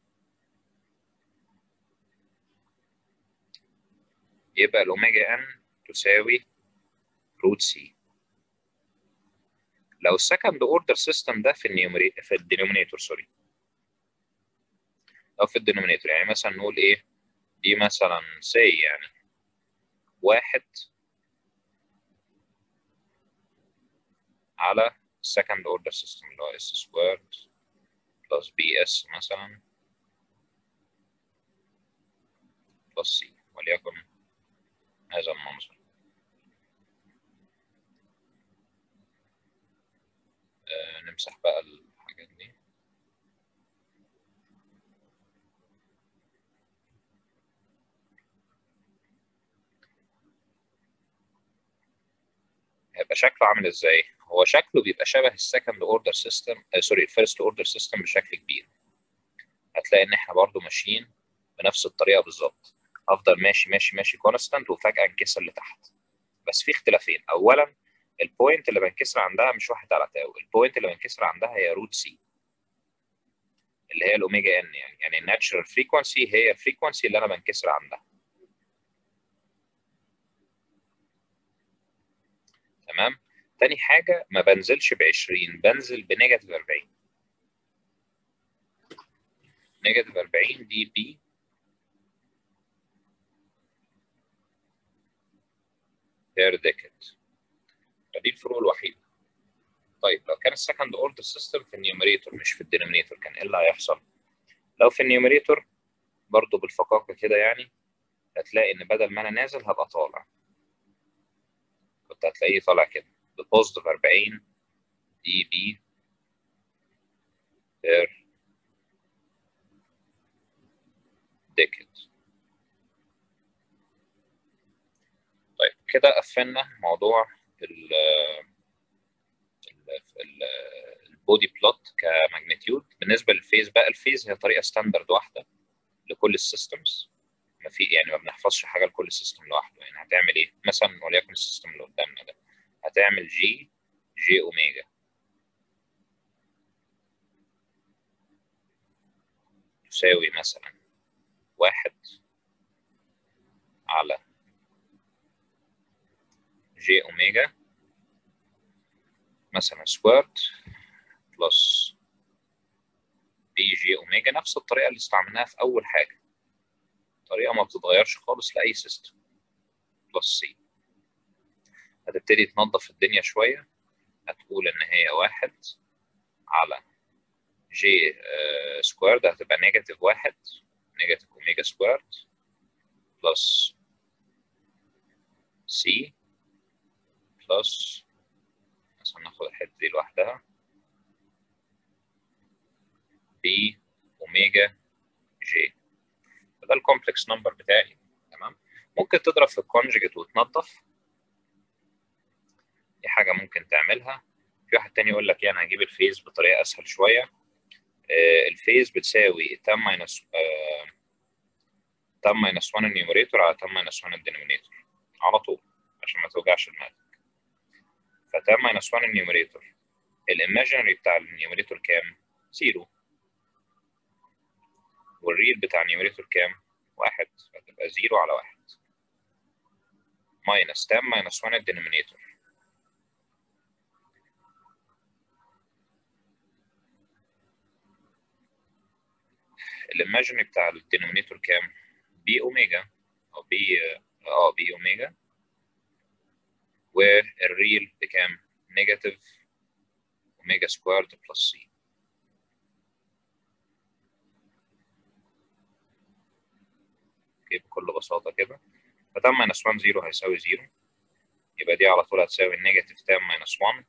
يبقى الاوميجا ان تساوي روت سي. لو السكند اوردر سيستم ده في الدينومينيتور سوري، او في الدينومينيتور. يعني مثلا نقول ايه دي مثلا سي يعني 1 على second order system اللي هو s squared plus bs مثلا plus c، وليكن هذا المنظر. نمسح بقى الحاجات دي. هيبقى شكله عامل ازاي؟ هو شكله بيبقى شبه السكند اوردر سيستم، سوري الفيرست اوردر سيستم بشكل كبير. هتلاقي ان احنا برضو ماشيين بنفس الطريقه بالظبط. افضل ماشي ماشي ماشي كونستانت وفجاه انكسر لتحت. بس في اختلافين. اولا البوينت اللي بنكسر عندها مش 1 على تاو، البوينت اللي بنكسر عندها هي روت سي اللي هي الاوميجا ان، يعني الناتشرال فريكونسي هي الفريكونسي اللي انا بنكسر عندها. تمام. تاني حاجه ما بنزلش ب 20، بنزل بنيجاتيف 40. نيجاتيف 40 دي بي بير ديكت. فدي الفروق الوحيده. طيب لو كان السكند اوردر سيستم في النيوميريتور مش في الدينومينيتور كان ايه اللي هيحصل؟ لو في النيوميريتور برضه بالفقاقه كده يعني هتلاقي ان بدل ما انا نازل هبقى طالع. كنت هتلاقيه طالع كده ببوزيتيف 40 دي بي بير ديكت. طيب كده قفلنا موضوع البودي بلوت كماجنتيود. بالنسبه للفيز بقى، الفيز هي طريقه ستاندرد واحده لكل السيستمز. ما في يعني ما بنحفظش حاجه لكل سيستم لوحده. يعني هتعمل ايه مثلا وليكن السيستم اللي قدامنا ده هتعمل جي اوميجا تساوي مثلا 1 على جي اوميجا مثلا سكويرد بلس بي جي اوميجا، نفس الطريقه اللي استعملناها في اول حاجه، طريقه ما بتتغيرش خالص لاي سيستم، بلس سي. هتبتدي تنظف الدنيا شويه، هتقول ان هي 1 على جي سكويرد هتبقى نيجاتيف 1 نيجاتيف اوميجا سكويرد بلس سي بلس مثلا ناخد الحته دي لوحدها بي اوميجا جي. ده الكومبلكس نمبر بتاعي. تمام. ممكن تضرب في الكونجكت وتنظف، دي حاجه ممكن تعملها. في واحد تاني يقول لك يعني هجيب الفيز بطريقه اسهل شويه. الفيز بتساوي تان ماينس 1 النيوميريتور على تان ماينس 1 الدينومينيتور على طول عشان ما توجعش دماغك. فتان ماينس 1 النيوميريتور الايماجينري بتاع النيوميريتور كام؟ 0. والريل بتاع النيوميريتور كام؟ 1. فتبقى 0 على 1 ماينس تان ماينس 1 الدينومينيتور. الايماجينري بتاع الدينومينيتور كام؟ بي اوميجا او بي اوميجا. والريل بكام؟ نيجاتيف اوميجا سكويرد بلس سي. بكل بساطه كده فتان ماينس 1 0 هيساوي 0، يبقى دي على طول هتساوي نيجاتيف تان ماينس 1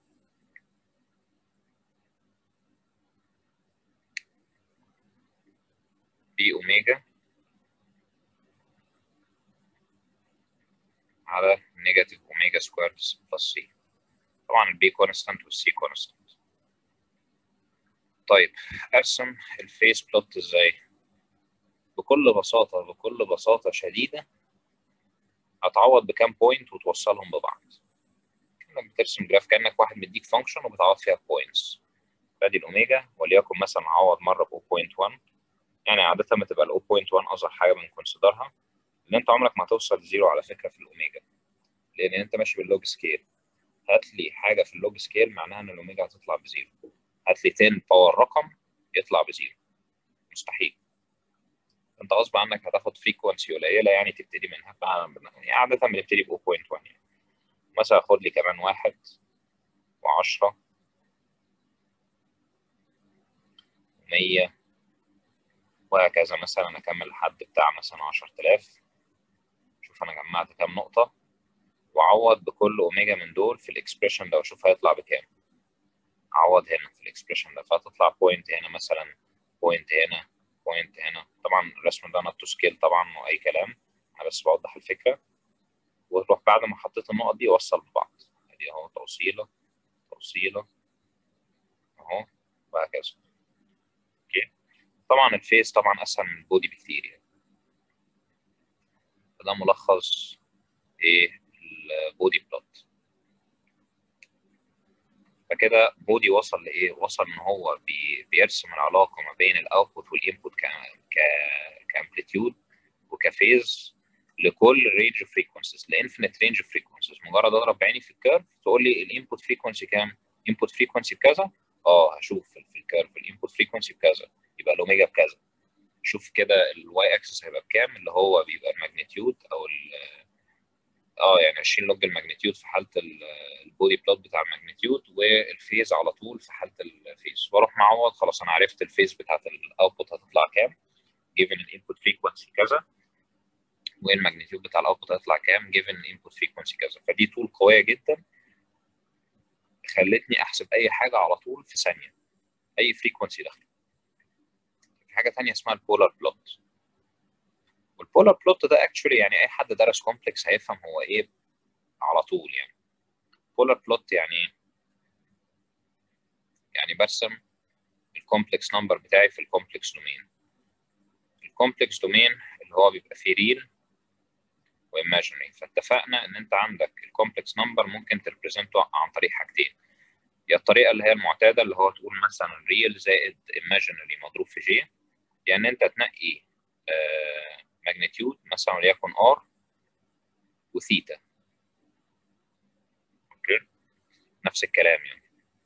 بي اوميجا على نيجاتيف اوميجا سكويرد بلس سي. طبعا البي كونستانت والسي كونستانت. طيب ارسم الفيس بلوت ازاي؟ بكل بساطه شديده هتعوض بكام بوينت وتوصلهم ببعض. كانك بترسم جراف، كانك واحد مديك فانكشن وبتعوض فيها بوينتس. فادي الاوميجا وليكن مثلا عوض مره ب 0.1، يعني عاده ما تبقى ال 0.1 اصغر حاجه بنكونسيدرها، لان انت عمرك ما هتوصل لزيرو على فكره في الاوميجا، لان انت ماشي باللوج سكيل. هات لي حاجه في اللوج سكيل معناها ان الاوميجا هتطلع بزيرو. هات لي 10 باور رقم يطلع بزيرو، مستحيل. انت غصب عنك هتاخد فريكونسي قليله يعني تبتدي منها، يعني عاده بنبتدي ب 0.1 يعني. مثلا خد لي كمان 1 و10 و100 وهكذا، مثلا اكمل لحد بتاع مثلا 10000. شوف انا جمعت كام نقطه، وعوض بكل اوميجا من دول في الاكسبريشن ده واشوف هيطلع بكام. عوض هنا في الاكسبريشن ده فهتطلع بوينت هنا مثلا، بوينت هنا، بوينت هنا. طبعا الرسم ده نوت تو سكيل طبعا واي كلام، انا بس بوضح الفكره. وتروح بعد ما حطيت النقط دي وصل ببعض، ادي اهو توصيله، توصيله اهو، وهكذا. اوكي. طبعا الفيس طبعا اسهل من البودي بكتير يعني. فده ملخص ايه البودي بلوت. فكده بودي وصل لايه؟ وصل ان هو بيرسم العلاقه ما بين الاوتبوت والانبوت كامبليتيود وكفيز لكل رينج فريكونسيز، لانفينيت رينج فريكونسيز. مجرد اضرب بعيني في الكيرف تقول لي الانبوت فريكونسي كام؟ انبوت فريكونسي بكذا، اه هشوف في الكيرف الانبوت فريكونسي بكذا، يبقى الاوميجا بكذا. شوف كده الواي اكسس هيبقى بكام، اللي هو بيبقى الماجنتيود او يعني 20 لوج الماجنتيود في حاله البودي بلوت بتاع الماجنتيود، والفيز على طول في حاله الفيز. واروح معوض، خلاص انا عرفت الفيز بتاعت الاوتبوت هتطلع كام جيفن الانبوت فريكونسي كذا، والماجنتيود بتاع الاوتبوت هيطلع كام جيفن الانبوت فريكونسي كذا. فدي تول قويه جدا خلتني احسب اي حاجه على طول في ثانيه، اي فريكونسي داخله. في حاجه ثانيه اسمها البولار بلوت. والبولار بلوت ده اكشولي يعني اي حد درس كومبلكس هيفهم هو ايه على طول يعني. بولار بلوت يعني ايه؟ يعني برسم الكومبلكس نمبر بتاعي في الكومبلكس دومين. الكومبلكس دومين اللي هو بيبقى فيه ريل وايماجينري. فاتفقنا ان انت عندك الكومبلكس نمبر ممكن تريبريزنته عن طريق حاجتين. يا الطريقه اللي هي المعتاده اللي هو تقول مثلا ريل زائد ايماجينري مضروب في جي، يعني انت تنقي ماجنتيود مثلا وليكن ار وثيتا. اوكي، نفس الكلام يعني.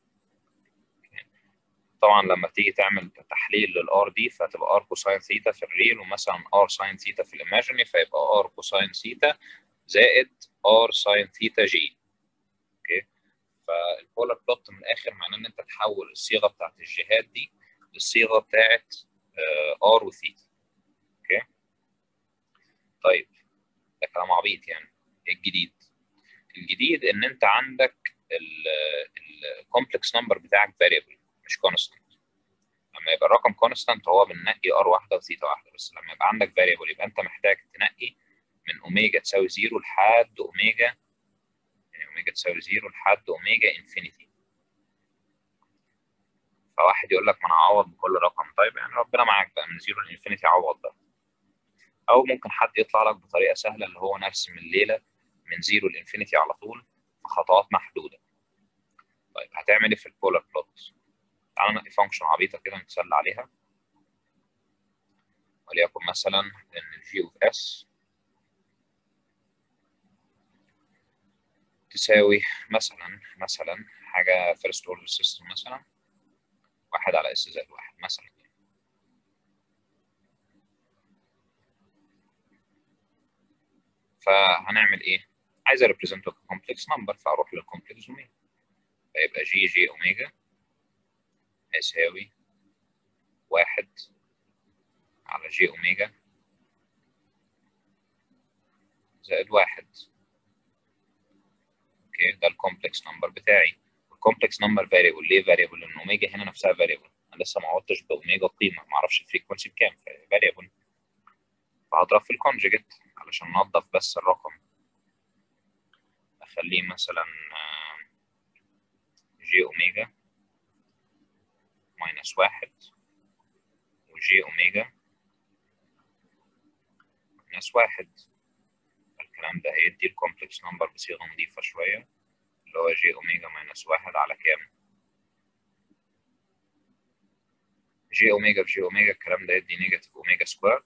طبعا لما تيجي تعمل تحليل للار دي فتبقى ار كوساين ثيتا في الريل، ومثلا ار ساين ثيتا في الايماجينري، فيبقى ار كوساين ثيتا زائد ار ساين ثيتا جي. اوكي. فالبولار بلوت من الاخر معناه ان انت تحول الصيغه بتاعت الجهات دي للصيغه بتاعت ار وثيتا. اوكي. طيب ده كلام عبيط يعني. ايه الجديد؟ الجديد ان انت عندك الكومبلكس نمبر بتاعك فاريبل مش كونستنت. لما يبقى الرقم كونستانت هو بننقي ار واحده وثيتا واحده، بس لما يبقى عندك فاريبل يبقى انت محتاج تنقي من اوميجا تساوي 0 لحد اوميجا، يعني اوميجا تساوي 0 لحد اوميجا انفينيتي. فواحد يقول لك ما انا هعوض بكل رقم. طيب يعني ربنا معاك بقى، من 0 لانفينيتي عوض بقى. او ممكن حد يطلع لك بطريقه سهله اللي هو نرسم الليله من 0 لانفينيتي على طول في خطوات محدوده. طيب هتعمل ايه في البولار بلوت؟ تعالى نقي فانكشن عبيطه كده نتسلى عليها، وليكن مثلا ان الجي اوف اس تساوي مثلا حاجه فيرست اوردر سيستم، مثلا 1 على اس زائد 1 مثلا. فهنعمل ايه؟ عايز اريبريزنت كومبلكس نمبر، فاروح للكومبلكس دومين، فيبقى جي اوميجا هيساوي 1 على جي اوميجا زائد 1. اوكي، ده الكومبلكس نمبر بتاعي. الكومبلكس نمبر فاريبل. ليه فاريبل؟ لان اوميجا هنا نفسها فاريبل، انا لسه ما عدتش باوميجا قيمه، ما اعرفش الفريكونسي بكام، فاريبل. فهضرب في الكونجيجيت علشان ننضف بس الرقم. اخليه مثلا جي اوميجا ماينس 1 وجي اوميجا ماينس 1. الكلام ده هيدي الكومبلكس نمبر بصيغه نظيفه شويه، اللي هو جي اوميجا ماينس 1 على كام؟ جي اوميجا في جي اوميجا، الكلام ده يدي نيجاتيف اوميجا سكويرد.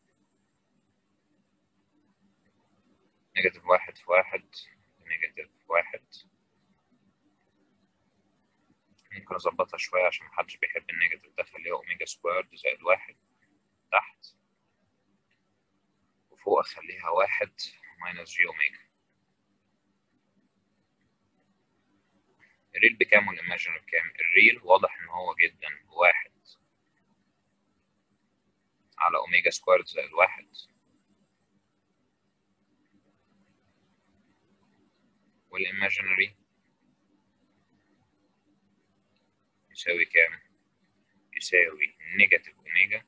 نيجاتيف 1 في 1 نيجاتيف 1. ممكن اظبطها شويه عشان محدش بيحب النيجاتيف ده، خليها اوميجا سكويرد زائد 1 تحت. وفوق اخليها 1 ماينس جي اوميجا. الريل بكام والايماجينري بكام؟ الريل واضح ان هو جدا 1 على اوميجا سكوارد زائد 1، والايماجينري يساوي كام؟ يساوي نيجاتيف اوميجا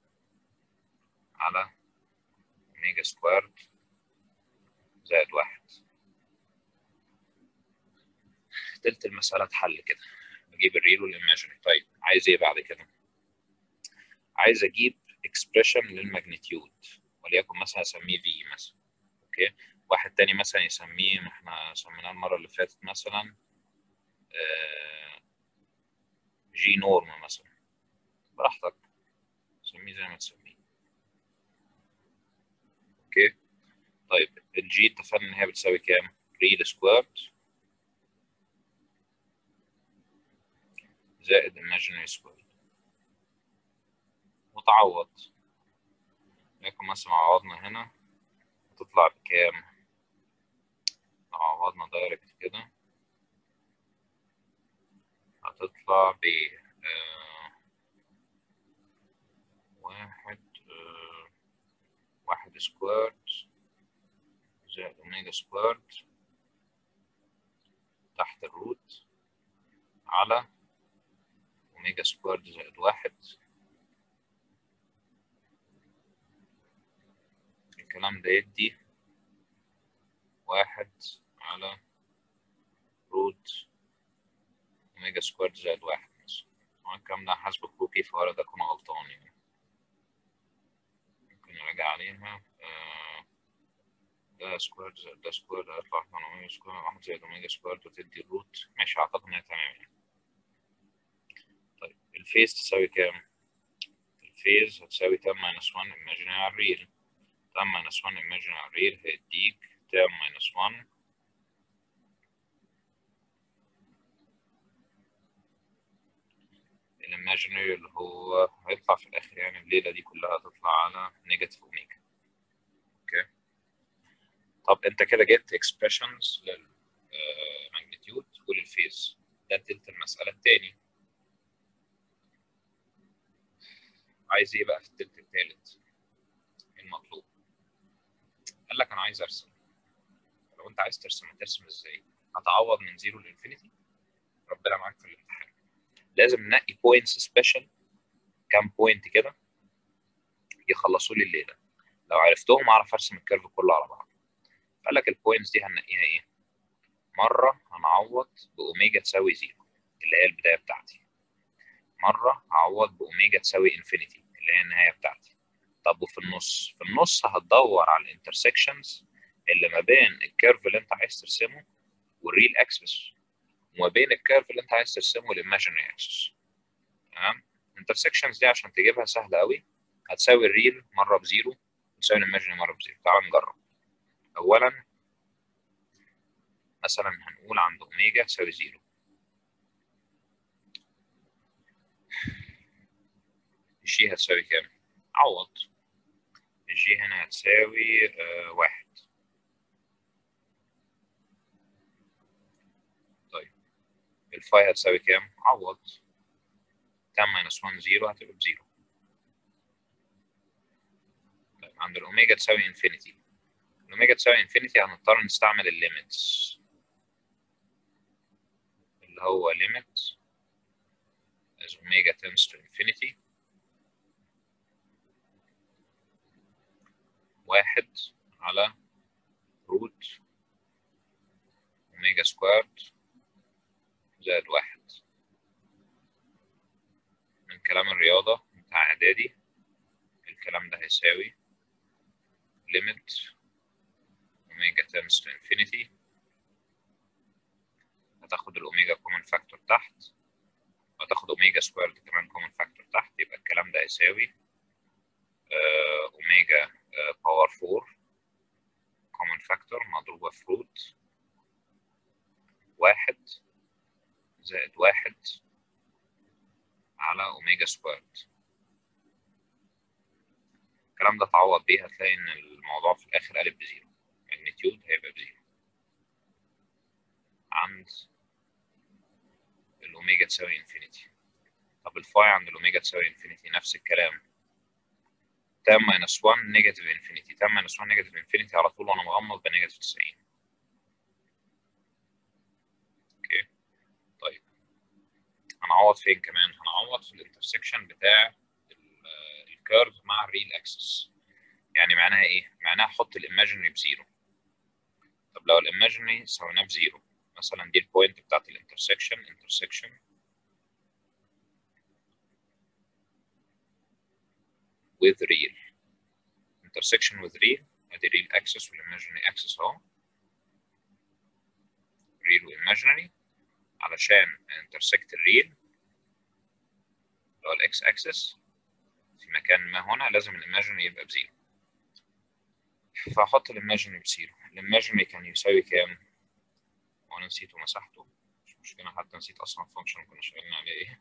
على اوميجا سكوارد زائد 1. تلت المسألة اتحل كده، بجيب الريل والايماجينري. طيب عايز ايه بعد كده؟ عايز اجيب اكسبريشن للماجنتيود، وليكن مثلا اسميه في مثلا. اوكي، واحد تاني مثلا يسميه، ما احنا سميناه المرة اللي فاتت مثلا جي نورم مثلا، براحتك سميه زي ما تسميه. اوكي، طيب الجي اتفقنا ان هي بتساوي كام؟ ريل سكويرد زائد imaginary سكويرد، وتعوض. لكن مثلا عوضنا هنا هتطلع بكام؟ لو عوضنا دايركت كده هتطلع ب واحد واحد سكويرد زائد اوميجا سكويرد تحت الروت على اوميجا سكويرد زائد 1. الكلام ده يدي 1 على روت اوميجا سكويرد زائد 1 مثلا. طبعا الكلام ده حسب كروكي، فولا ده كنا غلطان يعني، ممكن نراجع عليها. ده سكويرد زائد ده سكويرد هيطلع 8 اوميجا سكويرد 1 زائد اوميجا سكويرد وتدي الروت. ماشي، اعتقد ان هي تمام يعني. طيب الفيز تساوي كام؟ الفيز هتساوي تان ماينس 1 imaginary على الريل. تان ماينس 1 imaginary على الريل هيديك تان ماينس 1 الايماجينري، اللي هو هيطلع في الاخر يعني الليله دي كلها هتطلع على نيجاتيف اوميجا. اوكي، طب انت كده جبت اكسبريشنز للماجنتيود وللفيز، ده تلت المساله التاني. عايز ايه بقى في التلت التالت؟ المطلوب قال لك انا عايز ارسم. لو انت عايز ترسم هترسم ازاي؟ هتعوض من 0 لانفينيتي؟ ربنا معاك في الامتحان. لازم ننقي بوينتس سبيشال، كام بوينت كده يخلصوا لي الليله، لو عرفتهم اعرف ارسم الكيرف كله على بعض. قال لك البوينتس دي هننقيها ايه؟ مره هنعوض باوميجا تساوي 0 اللي هي البدايه بتاعتي، مره هعوض باوميجا تساوي انفينيتي اللي هي النهايه بتاعتي. طب وفي النص؟ في النص هتدور على الانترسكشنز اللي ما بين الكيرف اللي انت عايز ترسمه والريل اكسس، وما بين الكيرف اللي انت عايز ترسمه والايماجينري اكسس. تمام؟ الانترسكشنز دي عشان تجيبها سهله قوي، هتساوي الريل مره بزيرو وتساوي الايماجينري مره بزيرو. تعال نجرب. اولا مثلا هنقول عند اوميجا تساوي زيرو، الجي هتساوي كام؟ عوض. الجي هنا هتساوي 1. طيب الفاي هتساوي كام؟ عوض. 10 ماينس 1 0 هتبقى بزيرو. طيب عند الاوميجا تساوي انفينيتي، الاوميجا تساوي انفينيتي هنضطر نستعمل الليميتس، اللي هو ليميت as omega tends to infinity 1 على روت اوميجا سكوارد زائد 1. من كلام الرياضة بتاع اعدادي الكلام ده هيساوي limit omega tends to infinity، هتاخد الاوميجا كومن فاكتور تحت، وهتاخد اوميجا سكوارد كمان كومن فاكتور تحت، يبقى الكلام ده هيساوي اوميجا باور 4 كومن فاكتور مضروبة في روت 1 زائد 1 على اوميجا سكوارد. الكلام ده تعوض بيه هتلاقي ان الموضوع قالب بزيرو، ماجنتيود هيبقى بزيرو عند الاوميجا تساوي انفينيتي. طب الفاي عند الاوميجا تساوي انفينيتي نفس الكلام، تان ماينس 1 نيجاتيف انفينيتي، تان ماينس 1 نيجاتيف انفينيتي على طول وانا مغمض بنيجاتيف 90. اوكي طيب هنعوض فين كمان؟ هنعوض في الانترسكشن بتاع الكيرف مع الريل اكسس. يعني معناها ايه؟ معناها احط الايماجينري بزيرو. طب لو الايماجينري سويناه بزيرو، مثلا دي البوينت بتاعت الانترسكشن، انترسكشن with real، intersection with real، ادي real axis والايماجينري axis اهو، real وايماجينري، علشان intersect الريل اللي هو الاكس axis في مكان ما هنا لازم الايماجينري يبقى بزيرو. فهحط الايماجينري بزيرو. الايماجينري كان يساوي كام؟ وانا نسيته مسحته، مش مشكلة، حتى نسيت اصلا الفانكشن كنا شغالين عليه ايه.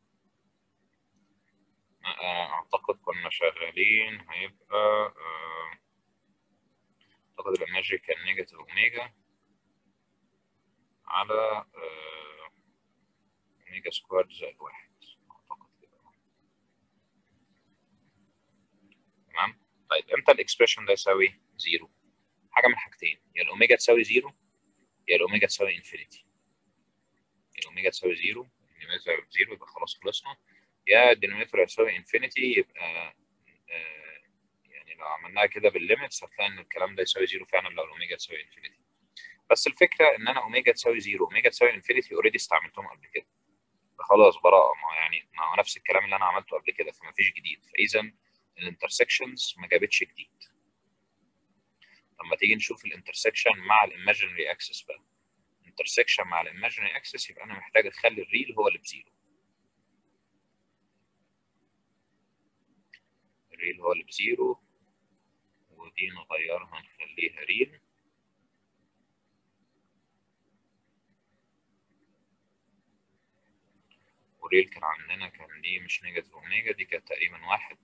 اعتقد كنا شغالين هيبقى اعتقد الايماجينري كان نيجاتيف اوميجا على اوميجا سكوارد زائد واحد، اعتقد كده. تمام. طيب امتى الاكسبريشن ده يساوي زيرو؟ حاجه من حاجتين، يا الاوميجا تساوي زيرو يا الاوميجا تساوي انفينيتي. يا الاوميجا تساوي زيرو، الدينومينيتور زيرو يبقى خلاص خلصنا، يا الدينومينيتور يساوي انفينيتي يبقى يعني لو عملناها كده بالليمتس هتلاقي ان الكلام ده يساوي زيرو فعلا لو الاوميجا تساوي انفينيتي. بس الفكره ان انا اوميجا تساوي زيرو اوميجا تساوي انفينيتي اوريدي استعملتهم قبل كده، فخلاص براءه، ما يعني ما هو نفس الكلام اللي انا عملته قبل كده، فما فيش جديد، فاذا الانترسكشنز ما جابتش جديد. لما تيجي نشوف الانترسكشن مع الايماجينري اكسس بقى، انترسكشن مع الايماجينري اكسس يبقى انا محتاج اخلي الريل هو اللي بزيرو، الريل هو اللي بزيرو، ودي نغيرها نخليها ريل، والريل كان عندنا كان دي مش نيجاتيف اوميجا، دي كانت تقريبا واحد.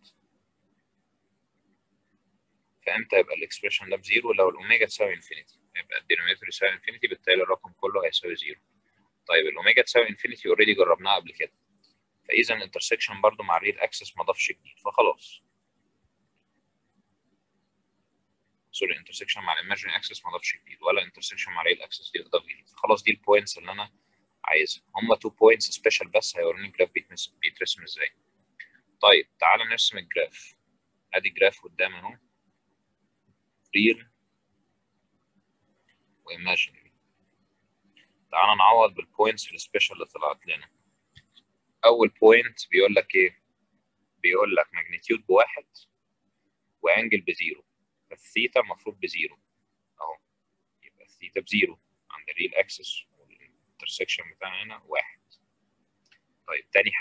فامتى يبقى الاكسبريشن ده بزيرو؟ لو الاوميجا تساوي انفينيتي، يبقى الدينومينيتور يساوي انفينيتي، بالتالي الرقم كله هيساوي زيرو. طيب الاوميجا تساوي انفينيتي اوريدي جربناها قبل كده، فاذا الانترسكشن برضو مع الريل اكسس ما ضافش جديد، فخلاص. سوري، انترسكشن مع الايماجينري اكسس ما ضافش جديد، ولا انترسكشن مع الريل اكسس دي اضاف جديد، خلاص دي البوينتس اللي انا عايزها، هم 2 بوينتس سبيشال بس هيوروني الجراف بيترسم ازاي. طيب تعالى نرسم الجراف. ادي جراف قدامي اهو، ريل وايماجينري. تعالى نعوض بالبوينتس السبيشال اللي طلعت لنا. اول بوينت بيقول لك ايه؟ بيقول لك ماجنتيود بواحد وانجل بزيرو، فالثيتا المفروض بزيرو اهو، يبقى الثيتا بزيرو عند الريل اكسس، والانترسكشن بتاعنا هنا واحد. طيب تاني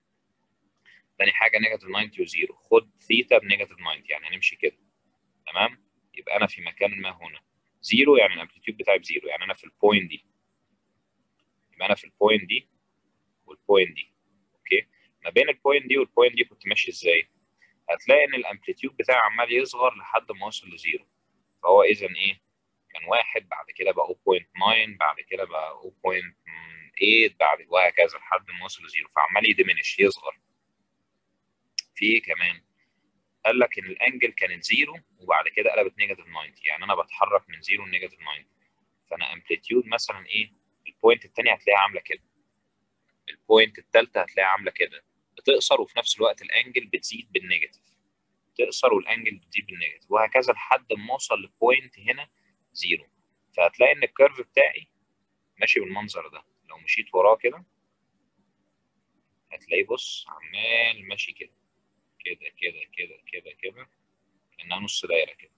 حاجه نيجاتيف 90 وزيرو، خد ثيتا بنيجاتيف 90، يعني هنمشي كده. تمام. يبقى انا في مكان ما هنا زيرو، يعني الامبليتيود بتاعي بزيرو، يعني انا في البوينت دي، يبقى انا في البوينت دي والبوينت دي. اوكي، ما بين البوينت دي والبوينت دي كنت ماشي ازاي؟ هتلاقي ان الامبليتيود بتاعي عمال يصغر لحد ما وصل لزيرو، فهو اذا ايه؟ كان واحد، بعد كده بقى 0.9، بعد كده بقى 0.8، بعد وهكذا لحد ما وصل لزيرو، فعمال يدمنش يصغر. في ايه كمان؟ قال لك ان الانجل كانت زيرو وبعد كده قلبت نيجاتيف 90، يعني انا بتحرك من زيرو لنيجاتيف 90، فانا امبليتيود مثلا ايه؟ البوينت الثانيه هتلاقيها عامله كده، البوينت الثالثه هتلاقيها عامله كده، بتقصر وفي نفس الوقت الانجل بتزيد بالنيجاتيف، تقصر والانجل بتزيد بالنيجاتيف، وهكذا لحد ما اوصل لبوينت هنا زيرو. فهتلاقي ان الكيرف بتاعي ماشي بالمنظر ده، لو مشيت وراه كده هتلاقيه بص عمال ماشي كده كده كده كده كده كده، كأنها نص دايره كده.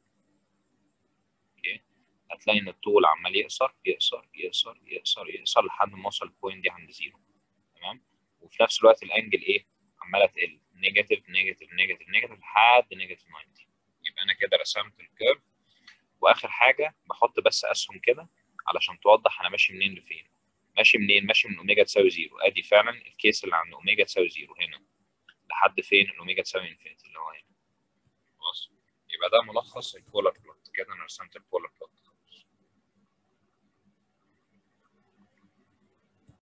اوكي، هتلاقي ان الطول عمال يقصر يقصر يقصر يقصر يقصر لحد ما اوصل البوينت دي عند زيرو. تمام. وفي نفس الوقت الانجل ايه؟ عماله تقل، نيجاتيف نيجاتيف نيجاتيف نيجاتيف لحد نيجاتيف 90. يبقى انا كده رسمت الكيرف. واخر حاجه بحط بس اسهم كده علشان توضح انا ماشي منين لفين. ماشي منين؟ ماشي من اوميجا تساوي زيرو، ادي فعلا الكيس اللي عند اوميجا تساوي زيرو هنا، لحد فين؟ الاوميجا تساوي انفينيتي اللي هو هنا. خلاص، يبقى ده ملخص البولار بلوت. البولار بلوت.